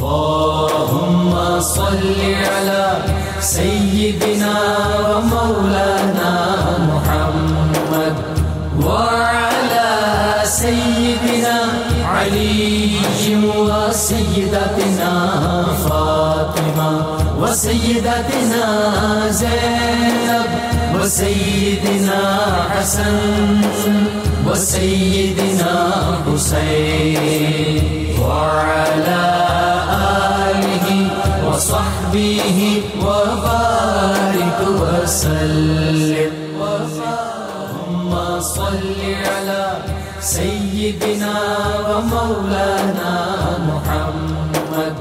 اللهم صل على سيدنا ومولانا محمد وعلى سيدنا علي وسيدتنا فاطمة وسيدتنا زينب وسيدنا حسن وسيدنا حسين وعلى آله وصحبه وبارك وسلم. اللهم صل على سيدنا ومولانا محمد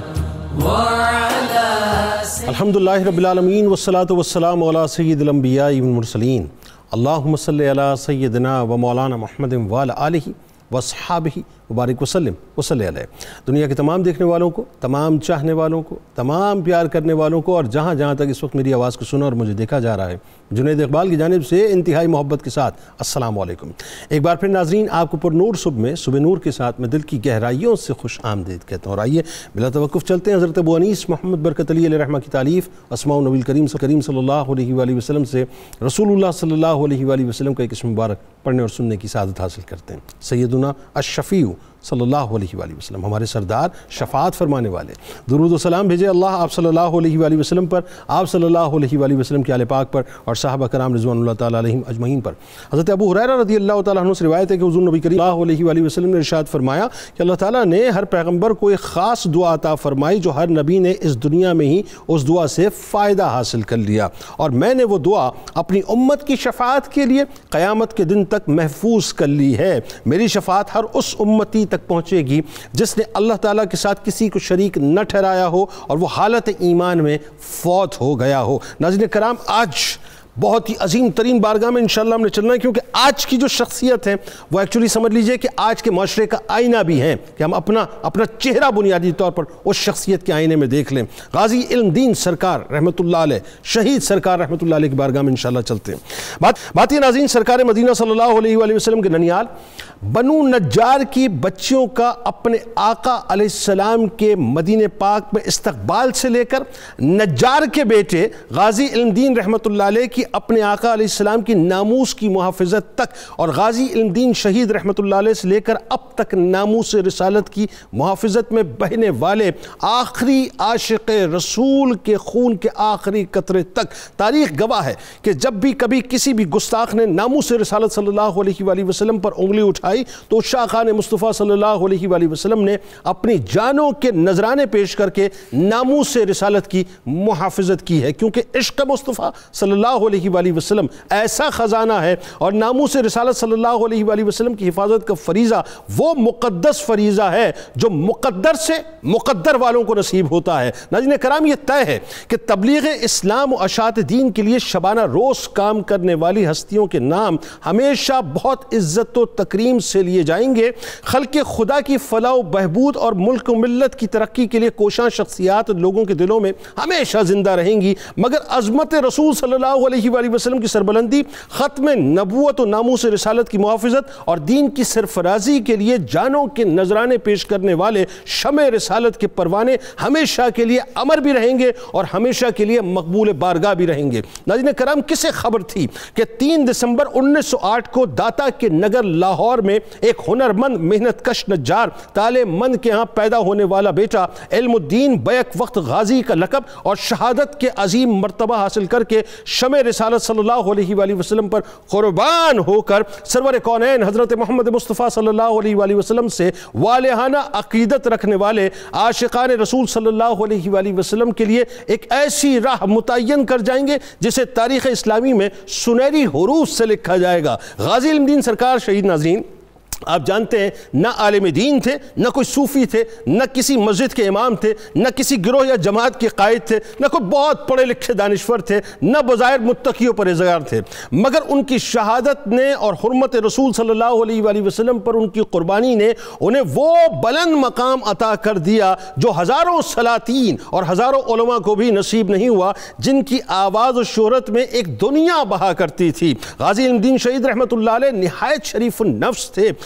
وعلى الحمدللہ رب العالمین والصلاة والسلام علی سید الانبیاء والمرسلین. اللہم صلی علی سیدنا و مولانا محمد وعلی آلہ واصحابہ مبارک وسلم وصلی علیہ. دنیا کے تمام دیکھنے والوں کو، تمام چاہنے والوں کو، تمام پیار کرنے والوں کو، اور جہاں جہاں تک اس وقت میری آواز کو سنا اور مجھے دیکھا جا رہا ہے، جنید اقبال کی جانب سے انتہائی محبت کے ساتھ السلام علیکم. ایک بار پھر ناظرین، آپ کو پر نور صبح میں صبح نور کے ساتھ میں دل کی گہرائیوں سے خوش آمدید کہتا ہوں. اور آئیے بلا توقف چلتے ہیں حضرت ابو انیس محمد برکت علی علیہ رحمہ کی تعلیف اسماء النبی الکریم صلی اللہ علیہ وآلہ وسلم سے رسول اللہ صلی اللہ علیہ وآلہ وسلم کا ایک اسم مبارک پڑھنے اور سننے کی سعادت حاصل کرتے ہیں. سیدنا الشفیع صلی اللہ علیہ وآلہ وسلم، ہمارے سردار، شفاعت فرمانے والے. درود و سلام بھیجے اللہ آپ صلی اللہ علیہ وآلہ وسلم پر، آپ صلی اللہ علیہ وآلہ وسلم کے آل پاک پر اور صحابہ کرام رضوان اللہ تعالیٰ علیہم اجمعین پر. حضرت ابو ہریرہ رضی اللہ تعالیٰ عنہ سے روایت ہے کہ حضور نبی کریم صلی اللہ علیہ وآلہ وسلم نے ارشاد فرمایا کہ اللہ تعالیٰ نے ہر پیغمبر کو ایک خاص دعا عطا فرمائی جو ہر نبی نے اس دنیا میں ہی اس دعا سے فائدہ حاصل کر لیا، اور میں نے وہ دعا اپنی امت کی شفاعت کے لیے قیامت کے دن تک محفوظ کر لی ہے. میری شفاعت ہر اس امتی تک پہنچے گی جس نے اللہ تعالیٰ کے ساتھ کسی کو شریک نہ ٹھہرایا ہو اور وہ حالت ایمان میں فوت ہو گیا ہو. ناظرین کرام، آج بہت ہی عظیم ترین بارگاہ میں انشاءاللہ ہم نے چلنا ہے، کیونکہ آج کی جو شخصیت ہے وہ ایکچولی سمجھ لیجئے کہ آج کے معاشرے کا آئینہ بھی ہے، کہ ہم اپنا چہرہ بنیادی طور پر اس شخصیت کے آئینے میں دیکھ لیں. غازی علم دین سرکار رحمۃ اللہ علیہ، شہید سرکار رحمۃ اللہ علیہ کی بارگاہ میں انشاءاللہ چلتے ہیں. بات یہ ناظرین، سرکار مدینہ صلی اللہ علیہ وآلہ وسلم کے ننیال بنو نجار کی بچیوں کا اپنے آقا علیہ السلام کے مدینہ پاک میں استقبال سے لے کر نجار کے بیٹے غازی علم دین رحمۃ اللہ علیہ کی اپنے آقا علیہ السلام کی ناموس کی محافظت تک، اور غازی علم دین شہید رحمۃ اللہ علیہ سے لے کر اب تک ناموس رسالت کی محافظت میں بہنے والے آخری عاشق رسول کے خون کے آخری قطرے تک تاریخ گواہ ہے کہ جب بھی کبھی کسی بھی گستاخ نے ناموس رسالت صلی اللہ علیہ وآلہ وسلم پر انگلی اٹھائی تو شاہ خان مصطفیٰ صلی اللہ علیہ وآلہ وسلم نے اپنی جانوں کے نذرانے پیش کر کے ناموس رسالت کی محافظت کی ہے، کیونکہ عشق مصطفیٰ صلی اللہ علیہ وآلہ وسلم ایسا خزانہ ہے، اور ناموس رسالت صلی اللہ علیہ وآلہ وسلم کی حفاظت کا فریضہ وہ مقدس فریضہ ہے جو مقدر سے مقدر والوں کو نصیب ہوتا ہے. ناظرین کرام، یہ طے ہے کہ تبلیغ اسلام و اشاعت دین کے لیے شبانہ روز کام کرنے والی ہستیوں کے نام ہمیشہ بہت عزت و تکریم سے لیے جائیں گے. خلق خدا کی فلاح و بہبود اور ملک و ملت کی ترقی کے لیے کوشاں شخصیات لوگوں کے دلوں میں ہمیشہ زندہ رہیں گی، مگر عظمت رسول صلی اللہ علیہ وآلہ وسلم کی سربلندی، ختم نبوت و ناموس رسالت کی محافظت اور دین کی سرفرازی کے لیے جانوں کے نذرانے پیش کرنے والے شمع رسالت کے پروانے ہمیشہ کے لیے امر بھی رہیں گے اور ہمیشہ کے لیے مقبول بارگاہ بھی رہیں گے. ناظرین کرام، کسے خبر تھی کہ 3 دسمبر 1908 کو داتا کے نگر لاہور میں ایک ہنرمند محنت کش نجار تالے مند کے ہاں پیدا ہونے والا بیٹا علم الدین بیک وقت غازی کا لقب اور شہادت کے عظیم مرتبہ حاصل کر کے شمع رسالت صلی اللہ علیہ وآلہ وسلم پر قربان ہو کر سرور کونین حضرت محمد مصطفیٰ صلی اللہ علیہ وآلہ وسلم سے والہانہ عقیدت رکھنے والے عاشقان رسول صلی اللہ علیہ وآلہ وسلم کے لیے ایک ایسی راہ متعین کر جائیں گے جسے تاریخ اسلامی میں سنہری حروف سے لکھا جائے گا. غازی علم دین سرکار شہید ناظرین، آپ جانتے ہیں نہ عالم دین تھے، نہ کوئی صوفی تھے، نہ کسی مسجد کے امام تھے، نہ کسی گروہ یا جماعت کے قائد تھے، نہ کوئی بہت پڑھے لکھے دانشور تھے، نہ بظاہر متقی و پرہیزگار تھے، مگر ان کی شہادت نے اور حرمت رسول صلی اللہ علیہ وآلہ وسلم پر ان کی قربانی نے انہیں وہ بلند مقام عطا کر دیا جو ہزاروں سلاطین اور ہزاروں علماء کو بھی نصیب نہیں ہوا، جن کی آواز و شہرت میں ایک دنیا بہا کرتی تھی. غازی علم دین شہید رحمۃ اللہ علیہ نہایت شریف النفس تھے.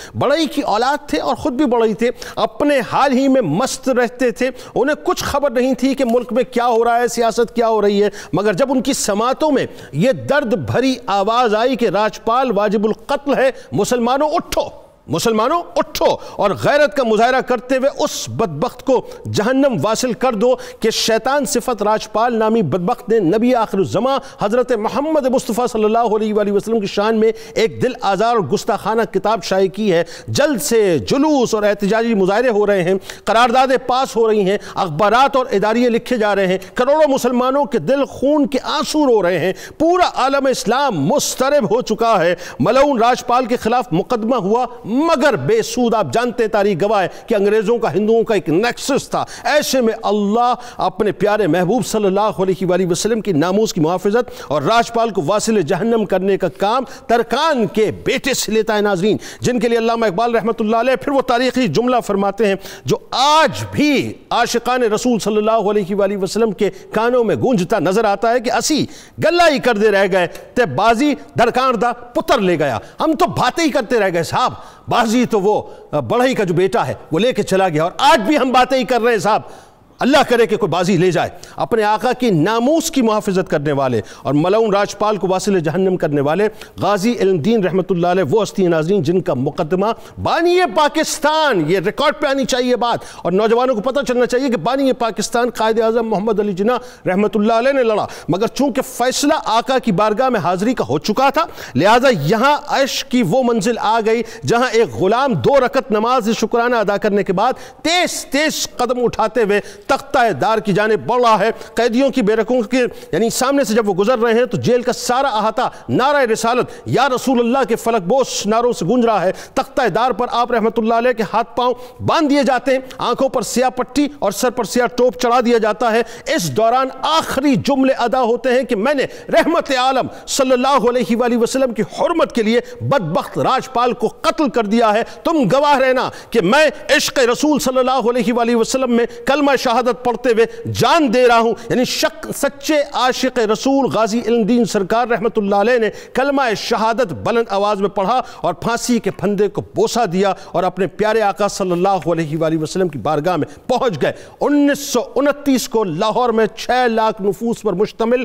بڑئی کی اولاد تھے اور خود بھی بڑئی تھے، اپنے حال ہی میں مست رہتے تھے، انہیں کچھ خبر نہیں تھی کہ ملک میں کیا ہو رہا ہے، سیاست کیا ہو رہی ہے، مگر جب ان کی سماعتوں میں یہ درد بھری آواز آئی کہ راجپال واجب القتل ہے، مسلمانوں اٹھو، مسلمانوں اٹھو اور غیرت کا مظاہرہ کرتے ہوئے اس بدبخت کو جہنم واصل کر دو کہ شیطان صفت راجپال نامی بدبخت نے نبی آخر الزمان حضرت محمد مصطفیٰ صلی اللہ علیہ وآلہ وسلم کی شان میں ایک دل آزار اور گستاخانہ کتاب شائع کی ہے۔ جلد سے جلوس اور احتجاجی مظاہرے ہو رہے ہیں، قراردادیں پاس ہو رہی ہیں، اخبارات اور اداریے لکھے جا رہے ہیں، کروڑوں مسلمانوں کے دل خون کے آنسو رو رہے ہیں، پورا عالم اسلام مضطرب ہو چکا ہے۔ ملعون راجپال کے خلاف مقدمہ ہوا مگر بے سود۔ آپ جانتے ہیں، تاریخ گواہ ہے کہ انگریزوں کا ہندوؤں کا ایک نیکسس تھا۔ ایسے میں اللہ اپنے پیارے محبوب صلی اللہ علیہ وآلہ وسلم کی ناموس کی محافظت اور راجپال کو واصل جہنم کرنے کا کام ترکان کے بیٹے سے لیتا ہے۔ ناظرین، جن کے لیے علامہ اقبال رحمۃ اللہ علیہ پھر وہ تاریخی جملہ فرماتے ہیں جو آج بھی عاشقان رسول صلی اللہ علیہ وآلہ وسلم کے کانوں میں گونجتا نظر آتا ہے کہ اسی گلہ ہی کر دے رہ گئے تے بازی درکان دا پتر لے گیا۔ ہم تو باتیں ہی کرتے رہ گئے صاحب، بازی تو وہ بڑھئی کا جو بیٹا ہے وہ لے کے چلا گیا، اور آج بھی ہم باتیں ہی کر رہے ہیں صاحب۔ اللہ کرے کہ کوئی بازی لے جائے۔ اپنے آقا کی ناموس کی محافظت کرنے والے اور ملعون راجپال کو واصل جہنم کرنے والے غازی علم دین رحمۃ اللہ علیہ وہ ہستی ہیں ناظرین جن کا مقدمہ بانی پاکستان، یہ ریکارڈ پہ آنی چاہیے بات، اور نوجوانوں کو پتہ چلنا چاہیے کہ بانی پاکستان قائد اعظم محمد علی جناح رحمۃ اللہ علیہ نے لڑا، مگر چونکہ فیصلہ آقا کی بارگاہ میں حاضری کا ہو چکا تھا، لہٰذا یہاں عشق کی وہ منزل آ گئی جہاں ایک غلام 2 رکعت نماز شکرانہ ادا کرنے کے بعد تیز تیز قدم اٹھاتے ہوئے تختہ دار کی جانب بڑھ رہا ہے۔ قیدیوں کی بے رکھوں کے یعنی سامنے سے جب وہ گزر رہے ہیں تو جیل کا سارا احاطہ نعرہ رسالت یا رسول اللہ کے فلک بوس نعروں سے گونج رہا ہے۔ تختہ دار پر آپ رحمت اللہ علیہ کے ہاتھ پاؤں باندھ دیے جاتے ہیں، آنکھوں پر سیاہ پٹی اور سر پر سیاہ ٹوپ چڑھا دیا جاتا ہے۔ اس دوران آخری جملے ادا ہوتے ہیں کہ میں نے رحمت عالم صلی اللہ علیہ وآلہ وسلم کی حرمت کے لیے بدبخت راجپال کو قتل کر دیا ہے، تم گواہ رہنا کہ میں عشق رسول صلی اللہ علیہ وآلہ وسلم میں کلمہ شہادت پڑھتے ہوئے جان دے رہا ہوں۔ یعنی سچے عاشق رسول غازی علم دین سرکار رحمت اللہ علیہ نے کلمہ شہادت بلند آواز میں پڑھا اور پھانسی کے پھندے کو بوسہ دیا اور اپنے پیارے آقا صلی اللہ علیہ وآلہ وسلم کی بارگاہ میں پہنچ گئے۔ 1929 کو لاہور میں 6 لاکھ نفوس پر مشتمل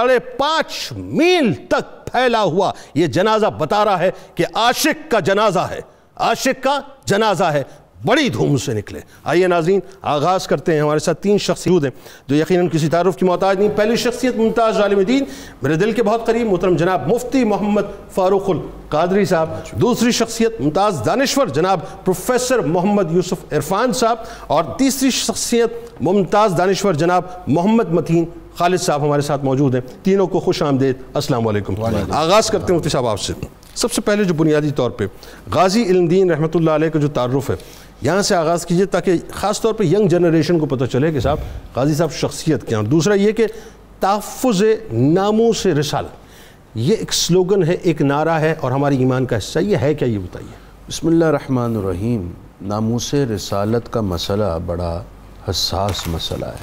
5.5 میل تک پھیلا ہوا یہ جنازہ بتا رہا ہے کہ عاشق کا جنازہ ہے، عاشق کا جنازہ ہے، بڑی دھوم سے نکلے۔ آئیے ناظرین آغاز کرتے ہیں۔ ہمارے ساتھ 3 شخصیت ہیں جو یقیناً کسی تعارف کی محتاج نہیں۔ پہلی شخصیت ممتاز عالم دین، میرے دل کے بہت قریب، محترم جناب مفتی محمد فاروق القادری صاحب۔ دوسری شخصیت ممتاز دانشور جناب پروفیسر محمد یوسف عرفان صاحب، اور تیسری شخصیت ممتاز دانشور جناب محمد متین خالد صاحب ہمارے ساتھ موجود ہیں۔ تینوں کو خوش آمدید، السلام علیکم۔ آغاز کرتے ہیں مفتی صاحب آپ سے۔ سب سے پہلے جو بنیادی طور پہ غازی علم دین رحمۃ اللہ علیہ کا جو تعارف ہے یہاں سے آغاز کیجئے تاکہ خاص طور پہ ینگ جنریشن کو پتہ چلے کہ صاحب غازی صاحب شخصیت کیا ہے۔ دوسرا یہ کہ تحفظ ناموس رسالت یہ ایک سلوگن ہے، ایک نعرہ ہے اور ہماری ایمان کا حصہ، یہ ہے کیا، یہ بتائیے۔ بسم اللہ الرحمن الرحیم۔ ناموس رسالت کا مسئلہ بڑا حساس مسئلہ ہے۔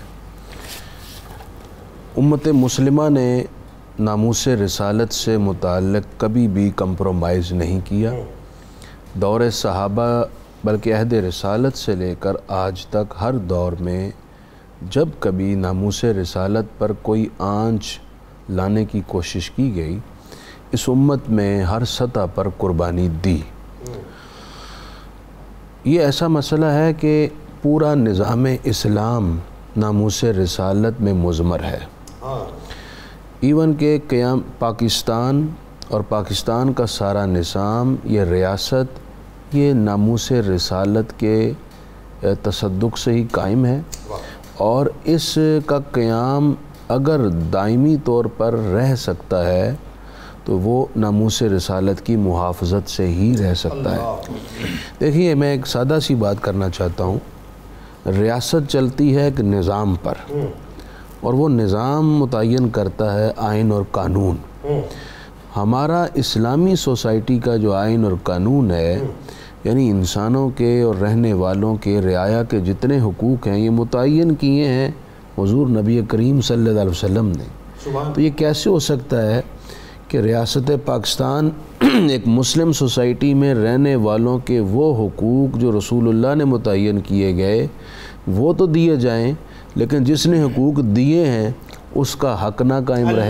امت مسلمہ نے ناموس رسالت سے متعلق کبھی بھی کمپرومائز نہیں کیا۔ دور صحابہ بلکہ عہد رسالت سے لے کر آج تک ہر دور میں جب کبھی ناموس رسالت پر کوئی آنچ لانے کی کوشش کی گئی، اس امت میں ہر سطح پر قربانی دی۔ یہ ایسا مسئلہ ہے کہ پورا نظام اسلام ناموس رسالت میں مضمر ہے۔ ایون کہ قیام پاکستان اور پاکستان کا سارا نظام، یہ ریاست، یہ ناموس رسالت کے تصدق سے ہی قائم ہے، اور اس کا قیام اگر دائمی طور پر رہ سکتا ہے تو وہ ناموس رسالت کی محافظت سے ہی رہ سکتا ہے۔ دیکھیے، میں ایک سادہ سی بات کرنا چاہتا ہوں۔ ریاست چلتی ہے ایک نظام پر، اور وہ نظام متعین کرتا ہے آئین اور قانون۔ ہمارا اسلامی سوسائٹی کا جو آئین اور قانون ہے، یعنی انسانوں کے اور رہنے والوں کے رعایا کے جتنے حقوق ہیں، یہ متعین کیے ہیں حضور نبی کریم صلی اللہ علیہ وسلم نے۔ تو یہ کیسے ہو سکتا ہے کہ ریاست پاکستان ایک مسلم سوسائٹی میں رہنے والوں کے وہ حقوق جو رسول اللہ نے متعین کیے گئے وہ تو دیے جائیں، لیکن جس نے حقوق دیے ہیں اس کا حق نہ قائم رہے۔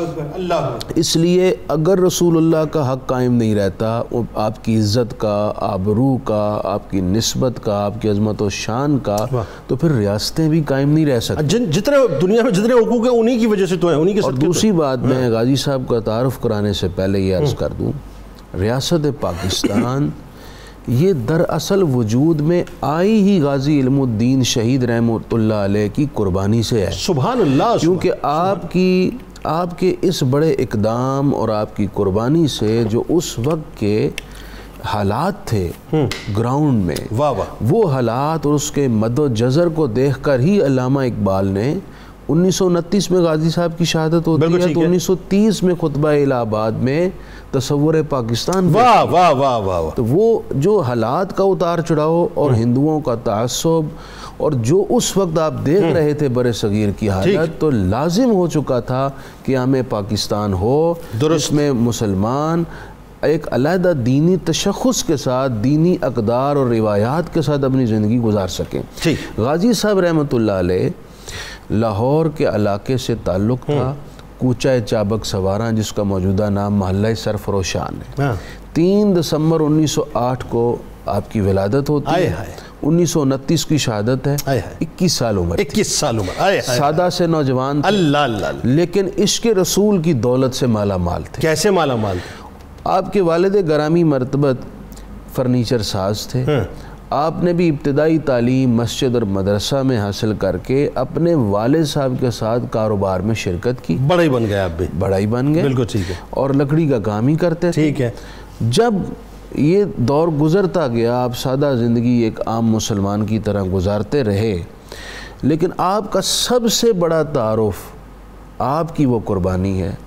اس لیے اگر رسول اللہ کا حق قائم نہیں رہتا، آپ کی عزت کا، آبرو کا، آپ کی نسبت کا، آپ کی عظمت و شان کا، تو پھر ریاستیں بھی قائم نہیں رہ سکتی۔ جتنے دنیا میں جتنے حقوق ہیں انہی کی وجہ سے تو ہیں، انہی کے اور صدقے۔ دوسری بات میں غازی صاحب کا تعارف کرانے سے پہلے یہ عرض کر دوں، ریاست پاکستان یہ دراصل وجود میں آئی ہی غازی علم الدین شہید رحمۃ اللہ علیہ کی قربانی سے ہے۔ سبحان اللہ۔ کیونکہ آپ کے اس بڑے اقدام اور آپ کی قربانی سے جو اس وقت کے حالات تھے گراؤنڈ میں، وہ حالات اور اس کے مد و جزر کو دیکھ کر ہی علامہ اقبال نے 1929 میں غازی صاحب کی شہادت ہوتی ہے تو 1930 میں خطبہ الہ آباد میں تصور پاکستان، تو وہ جو حالات کا اتار چڑھاؤ اور ہندوؤں کا تعصب اور جو اس وقت آپ دیکھ رہے تھے برِ صغیر کی حالت، تو لازم ہو چکا تھا کہ ہمیں پاکستان ہو جس میں مسلمان ایک علیحدہ دینی تشخص کے ساتھ، دینی اقدار اور روایات کے ساتھ اپنی زندگی گزار سکیں۔ غازی صاحب رحمۃ اللہ علیہ لاہور کے علاقے سے تعلق تھا، کوچہ چابک سواراں جس کا موجودہ نام محلہ سرفروشان ہے۔ 3 دسمبر 1908 کو آپ کی ولادت ہوتی ہے، 1929 کی شہادت ہے، 21 سال عمر، 21 سال عمر، سادہ سے نوجوان تھے، لیکن عشق رسول کی دولت سے مالا مال تھے۔ کیسے مالا مال تھے؟ آپ کے والد گرامی مرتبت فرنیچر ساز تھے، آپ نے بھی ابتدائی تعلیم مسجد اور مدرسہ میں حاصل کر کے اپنے والد صاحب کے ساتھ کاروبار میں شرکت کی، بڑا ہی بن گئے آپ بھی، بڑا ہی بن گئے، بالکل ٹھیک ہے، اور لکڑی کا کام ہی کرتے تھے۔ ٹھیک ہے۔ جب یہ دور گزرتا گیا، آپ سادہ زندگی ایک عام مسلمان کی طرح گزارتے رہے، لیکن آپ کا سب سے بڑا تعارف آپ کی وہ قربانی ہے،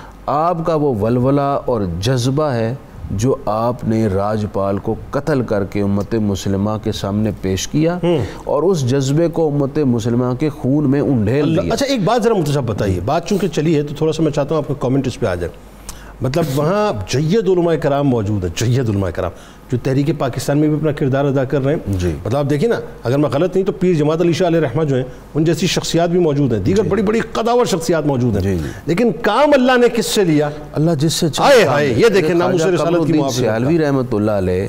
آپ کا وہ ولولہ اور جذبہ ہے جو آپ نے راجپال کو قتل کر کے امت مسلمہ کے سامنے پیش کیا اور اس جذبے کو امت مسلمہ کے خون میں انڈھیل دیا۔ اچھا ایک بات ذرا مختصر بتائیے، بات چونکہ چلی ہے تو تھوڑا سا میں چاہتا ہوں آپ کا کامنٹ اس پہ آ جائے۔ مطلب وہاں جید علماء کرام موجود ہیں، جید علماء کرام جو تحریک پاکستان میں بھی اپنا کردار ادا کر رہے ہیں۔ جی مطلب آپ دیکھیں نا، اگر میں غلط نہیں تو پیر جماعت علی شاہ علیہ رحمہ جو ہیں ان جیسی شخصیات بھی موجود ہیں، دیگر بڑی بڑی قداور شخصیات موجود ہیں، لیکن کام اللہ نے کس سے لیا؟ اللہ جس سے چاہے یہ دیکھیں ناموس رسالت کی محافظت۔ سیالوی رحمۃ اللہ علیہ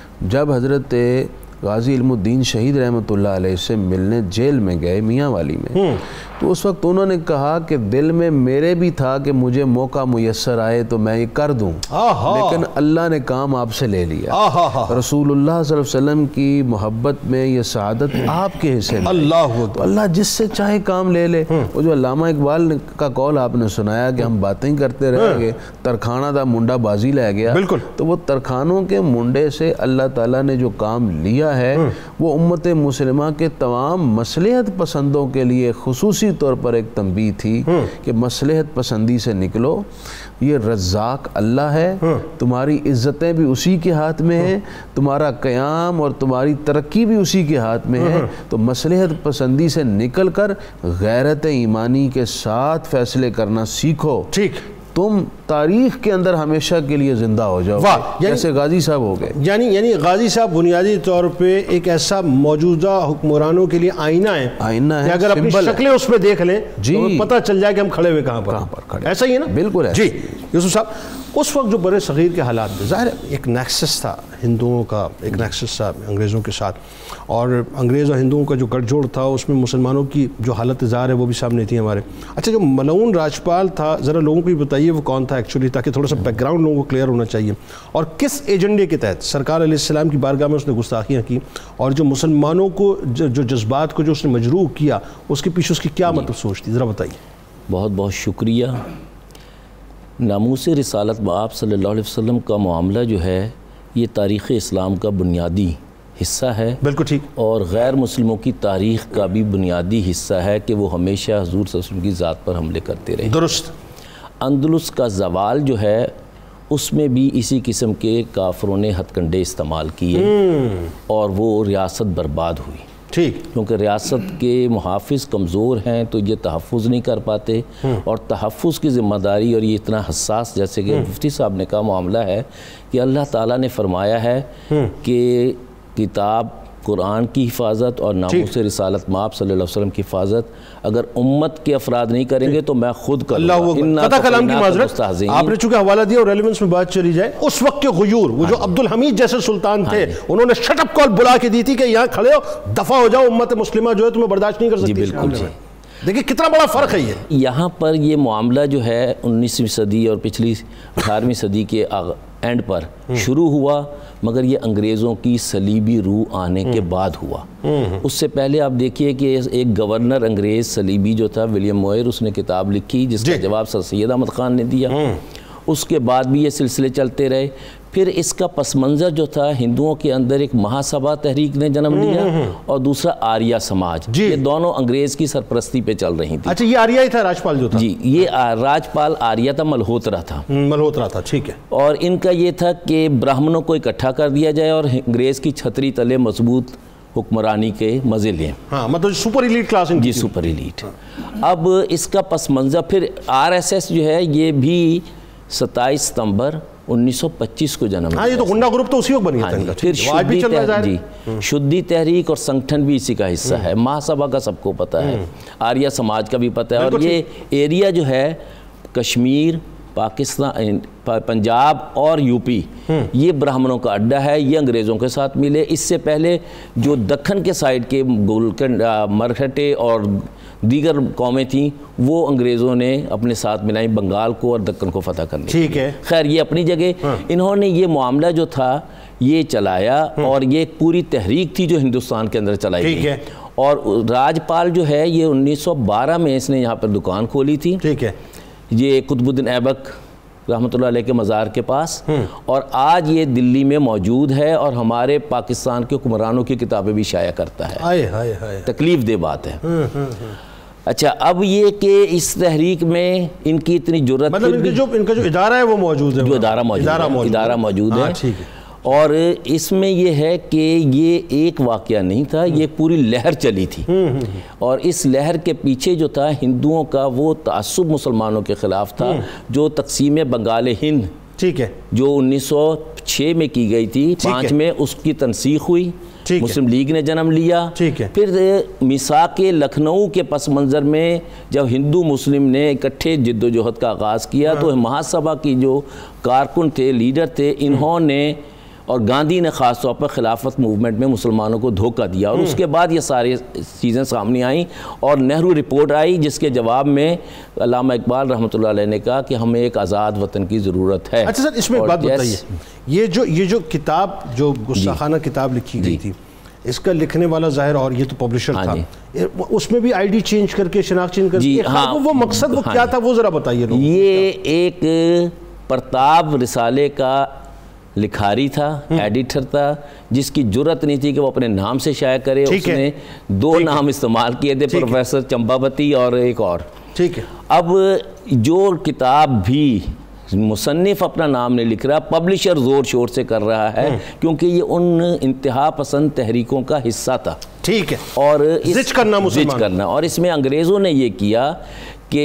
جب حضرت غازی علم الدین شہید رحمۃ اللہ علیہ سے ملنے جیل میں گئے میاں والی میں، تو اس وقت انہوں نے کہا کہ دل میں میرے بھی تھا کہ مجھے موقع میسر آئے تو میں یہ کر دوں، لیکن اللہ نے کام آپ سے لے لیا۔ رسول اللہ صلی اللہ علیہ وسلم کی محبت میں یہ سعادت آپ کے حصے میں، اللہ جس سے چاہے کام لے لے۔ وہ جو علامہ اقبال کا قول آپ نے سنایا کہ ہم باتیں کرتے رہیں گے، ترخانہ دا منڈا بازی لے گیا، تو وہ ترخانوں کے منڈے سے اللہ تعالیٰ نے جو کام لیا ہے وہ امت مسلمہ کے تمام مصلحت پسندوں کے لیے خصوصی طور پر ایک تنبیہ تھی کہ مصلحت پسندی سے نکلو، یہ رزاق اللہ ہے، تمہاری عزتیں بھی اسی کے ہاتھ میں ہیں، تمہارا قیام اور تمہاری ترقی بھی اسی کے ہاتھ میں ہے، تو مصلحت پسندی سے نکل کر غیرت ایمانی کے ساتھ فیصلے کرنا سیکھو، تم تاریخ کے اندر ہمیشہ کے لیے زندہ ہو جاؤ، جیسے غازی صاحب ہو گئے۔ یعنی غازی صاحب بنیادی طور پہ ایک ایسا موجودہ حکمرانوں کے لیے آئینہ ہے کہ اگر اپنی شکلیں اس میں دیکھ لیں تو پتہ چل جائے کہ ہم کھڑے ہوئے کہاں پر، ایسا ہی ہے نا؟ بالکل ہے جی یوسف صاحب۔ اس وقت جو برِ صغیر کے حالات میں ظاہر ایک نیکسس تھا ہندوؤں کا، ایک نیکسس تھا انگریزوں کے ساتھ، اور انگریز اور ہندوؤں کا جو گٹھ جوڑ تھا اس میں مسلمانوں کی جو حالت ظاہر ہے وہ بھی سامنے تھی ہمارے۔ اچھا جو ملعون راجپال تھا ذرا لوگوں کو بھی بتائیے وہ کون تھا ایکچولی، تاکہ تھوڑا سا بیک گراؤنڈ لوگوں کو کلیئر ہونا چاہیے، اور کس ایجنڈے کے تحت سرکار علیہ السلام کی بارگاہ میں اس نے گستاخیاں کی، اور جو مسلمانوں کو جو جذبات کو جو اس نے مجروح کیا اس کے پیچھے اس کی کیا مطلب سوچ تھی، ذرا بتائیے۔ بہت بہت شکریہ۔ ناموس رسالت بآب صلی اللہ علیہ وسلم کا معاملہ جو ہے یہ تاریخ اسلام کا بنیادی حصہ ہے، بالکل ٹھیک، اور غیر مسلموں کی تاریخ کا بھی بنیادی حصہ ہے کہ وہ ہمیشہ حضور صلی اللہ علیہ وسلم کی ذات پر حملے کرتے رہے۔ درست۔ اندلس کا زوال جو ہے اس میں بھی اسی قسم کے کافروں نے ہتھ کنڈے استعمال کیے اور وہ ریاست برباد ہوئی۔ ٹھیک. کیونکہ ریاست کے محافظ کمزور ہیں تو یہ تحفظ نہیں کر پاتے، اور تحفظ کی ذمہ داری، اور یہ اتنا حساس جیسے کہ مفتی صاحب نے کہا معاملہ ہے کہ اللہ تعالیٰ نے فرمایا ہے کہ کتاب قرآن کی حفاظت اور ناموس رسالت مآب صلی اللہ علیہ وسلم کی حفاظت اگر امت کے افراد نہیں کریں گے تو میں خود کروں گا. قطع کلام کی معذرت، آپ نے چونکہ حوالہ دیا اور ریلیونس میں بات چلی جائے، اس وقت کے غیور وہ جو عبدالحمید جیسے سلطان تھے، انہوں نے شٹ اپ کال بلا کے دی تھی کہ یہاں کھڑے ہو، دفع ہو جاؤ، امت مسلمہ جو ہے تمہیں برداشت نہیں کر سکتی. بالکل جی. دیکھیں کتنا بڑا فرق ہے یہ. یہاں پر یہ معاملہ جو ہے 19ویں صدی اور پچھلی 18ویں صدی کے اینڈ پر شروع ہوا، مگر یہ انگریزوں کی صلیبی روح آنے کے بعد ہوا. اس سے پہلے آپ دیکھیے کہ ایک گورنر انگریز صلیبی جو تھا ولیم موئر، اس نے کتاب لکھی جس کا جواب سر سید احمد خان نے دیا. اس کے بعد بھی یہ سلسلے چلتے رہے. پھر اس کا پس منظر جو تھا، ہندوؤں کے اندر ایک مہاسبھا تحریک نے جنم لیا اور دوسرا آریہ سماج. یہ دونوں انگریز کی سرپرستی پہ چل رہی تھی. اچھا، یہ آریہ ہی تھا راجپال جو تھا؟ جی، یہ راجپال آریہ تھا، ملہوترا تھا. ملہوترا تھا، ٹھیک ہے. اور ان کا یہ تھا کہ برہمنوں کو اکٹھا کر دیا جائے اور انگریز کی چھتری تلے مضبوط حکمرانی کے مزے لیں. ہاں، مطلب سپر ایلیٹ کلاس. جی، سپر ایلیٹ. اب اس کا پس منظر پھر RSS جو ہے یہ بھی 27 ستمبر 1925 کو جنم لیا. ہاں، یہ تو گنڈا گروپ تو اسی وقت بنی تھا. پھر شدی تحریک اور سنگٹھن بھی اسی کا حصہ ہے. مہاسبھا کا سب کو پتہ ہے، آریہ سماج کا بھی پتہ ہے. اور یہ ایریا جو ہے کشمیر، پاکستان، پنجاب اور یوپی، یہ برہمنوں کا اڈا ہے. یہ انگریزوں کے ساتھ ملے. اس سے پہلے جو دکن کے سائڈ کے گولکنڈ، مرہٹے اور دیگر قومیں تھیں، وہ انگریزوں نے اپنے ساتھ ملائیں بنگال کو اور دکن کو فتح کرنے. ٹھیک ہے. خیر، یہ اپنی جگہ انہوں نے یہ معاملہ جو تھا یہ چلایا، اور یہ ایک پوری تحریک تھی جو ہندوستان کے اندر چلائی گئی. اور راجپال جو ہے یہ 1912 میں اس نے یہاں پر دکان کھولی تھی. ٹھیک ہے. یہ قطب الدین ایبک رحمۃ اللہ علیہ کے مزار کے پاس، اور آج یہ دلی میں موجود ہے اور ہمارے پاکستان کے حکمرانوں کی کتابیں بھی شائع کرتا ہے. تکلیف دہ بات ہے. اچھا، اب یہ کہ اس تحریک میں ان کی اتنی جرت، مطلب ان کا جو ادارہ ہے وہ موجود ہے، جو ادارہ موجود ہے. اور اس میں یہ ہے کہ یہ ایک واقعہ نہیں تھا، یہ پوری لہر چلی تھی. اور اس لہر کے پیچھے جو تھا ہندوؤں کا وہ تعصب مسلمانوں کے خلاف تھا، جو تقسیم بنگال ہند، ٹھیک ہے، جو 1906 میں کی گئی تھی، 5 میں اس کی تنسیخ ہوئی. مسلم لیگ نے جنم لیا. پھر میثاق لکھنؤ کے پس منظر میں جب ہندو مسلم نے اکٹھے جد و جہد کا آغاز کیا تو مہاسبھا کی جو کارکن تھے، لیڈر تھے، انہوں نے اور گاندھی نے خاص طور پر خلافت موومنٹ میں مسلمانوں کو دھوکہ دیا. اور اس کے بعد یہ ساری چیزیں سامنے آئیں اور نہرو رپورٹ آئی، جس کے جواب میں علامہ اقبال رحمۃ اللہ علیہ نے کہا کہ ہمیں ایک آزاد وطن کی ضرورت ہے. اچھا سر، اس میں ایک بات بتائیے، یہ جو کتاب، جو گستاخانہ کتاب لکھی گئی تھی، اس کا لکھنے والا ظاہر اور یہ تو پبلشر تھا، اس میں بھی آئی ڈی چینج کر کے، شناخت چینج کر کے، وہ مقصد وہ کیا تھا وہ ذرا بتائیے. یہ ایک پرتاب رسالے کا لکھاری تھا، ایڈیٹر تھا، جس کی جرت نہیں تھی کہ وہ اپنے نام سے شائع کرے. اس نے 2 نام استعمال کیے تھے، پروفیسر چمپاوتی اور ایک اور. ٹھیک ہے. اب جو کتاب بھی مصنف اپنا نام نہیں لکھ رہا، پبلشر زور شور سے کر رہا ہے، کیونکہ یہ ان انتہا پسند تحریکوں کا حصہ تھا. ٹھیک ہے. اور زج کرنا. اور اس میں انگریزوں نے یہ کیا کہ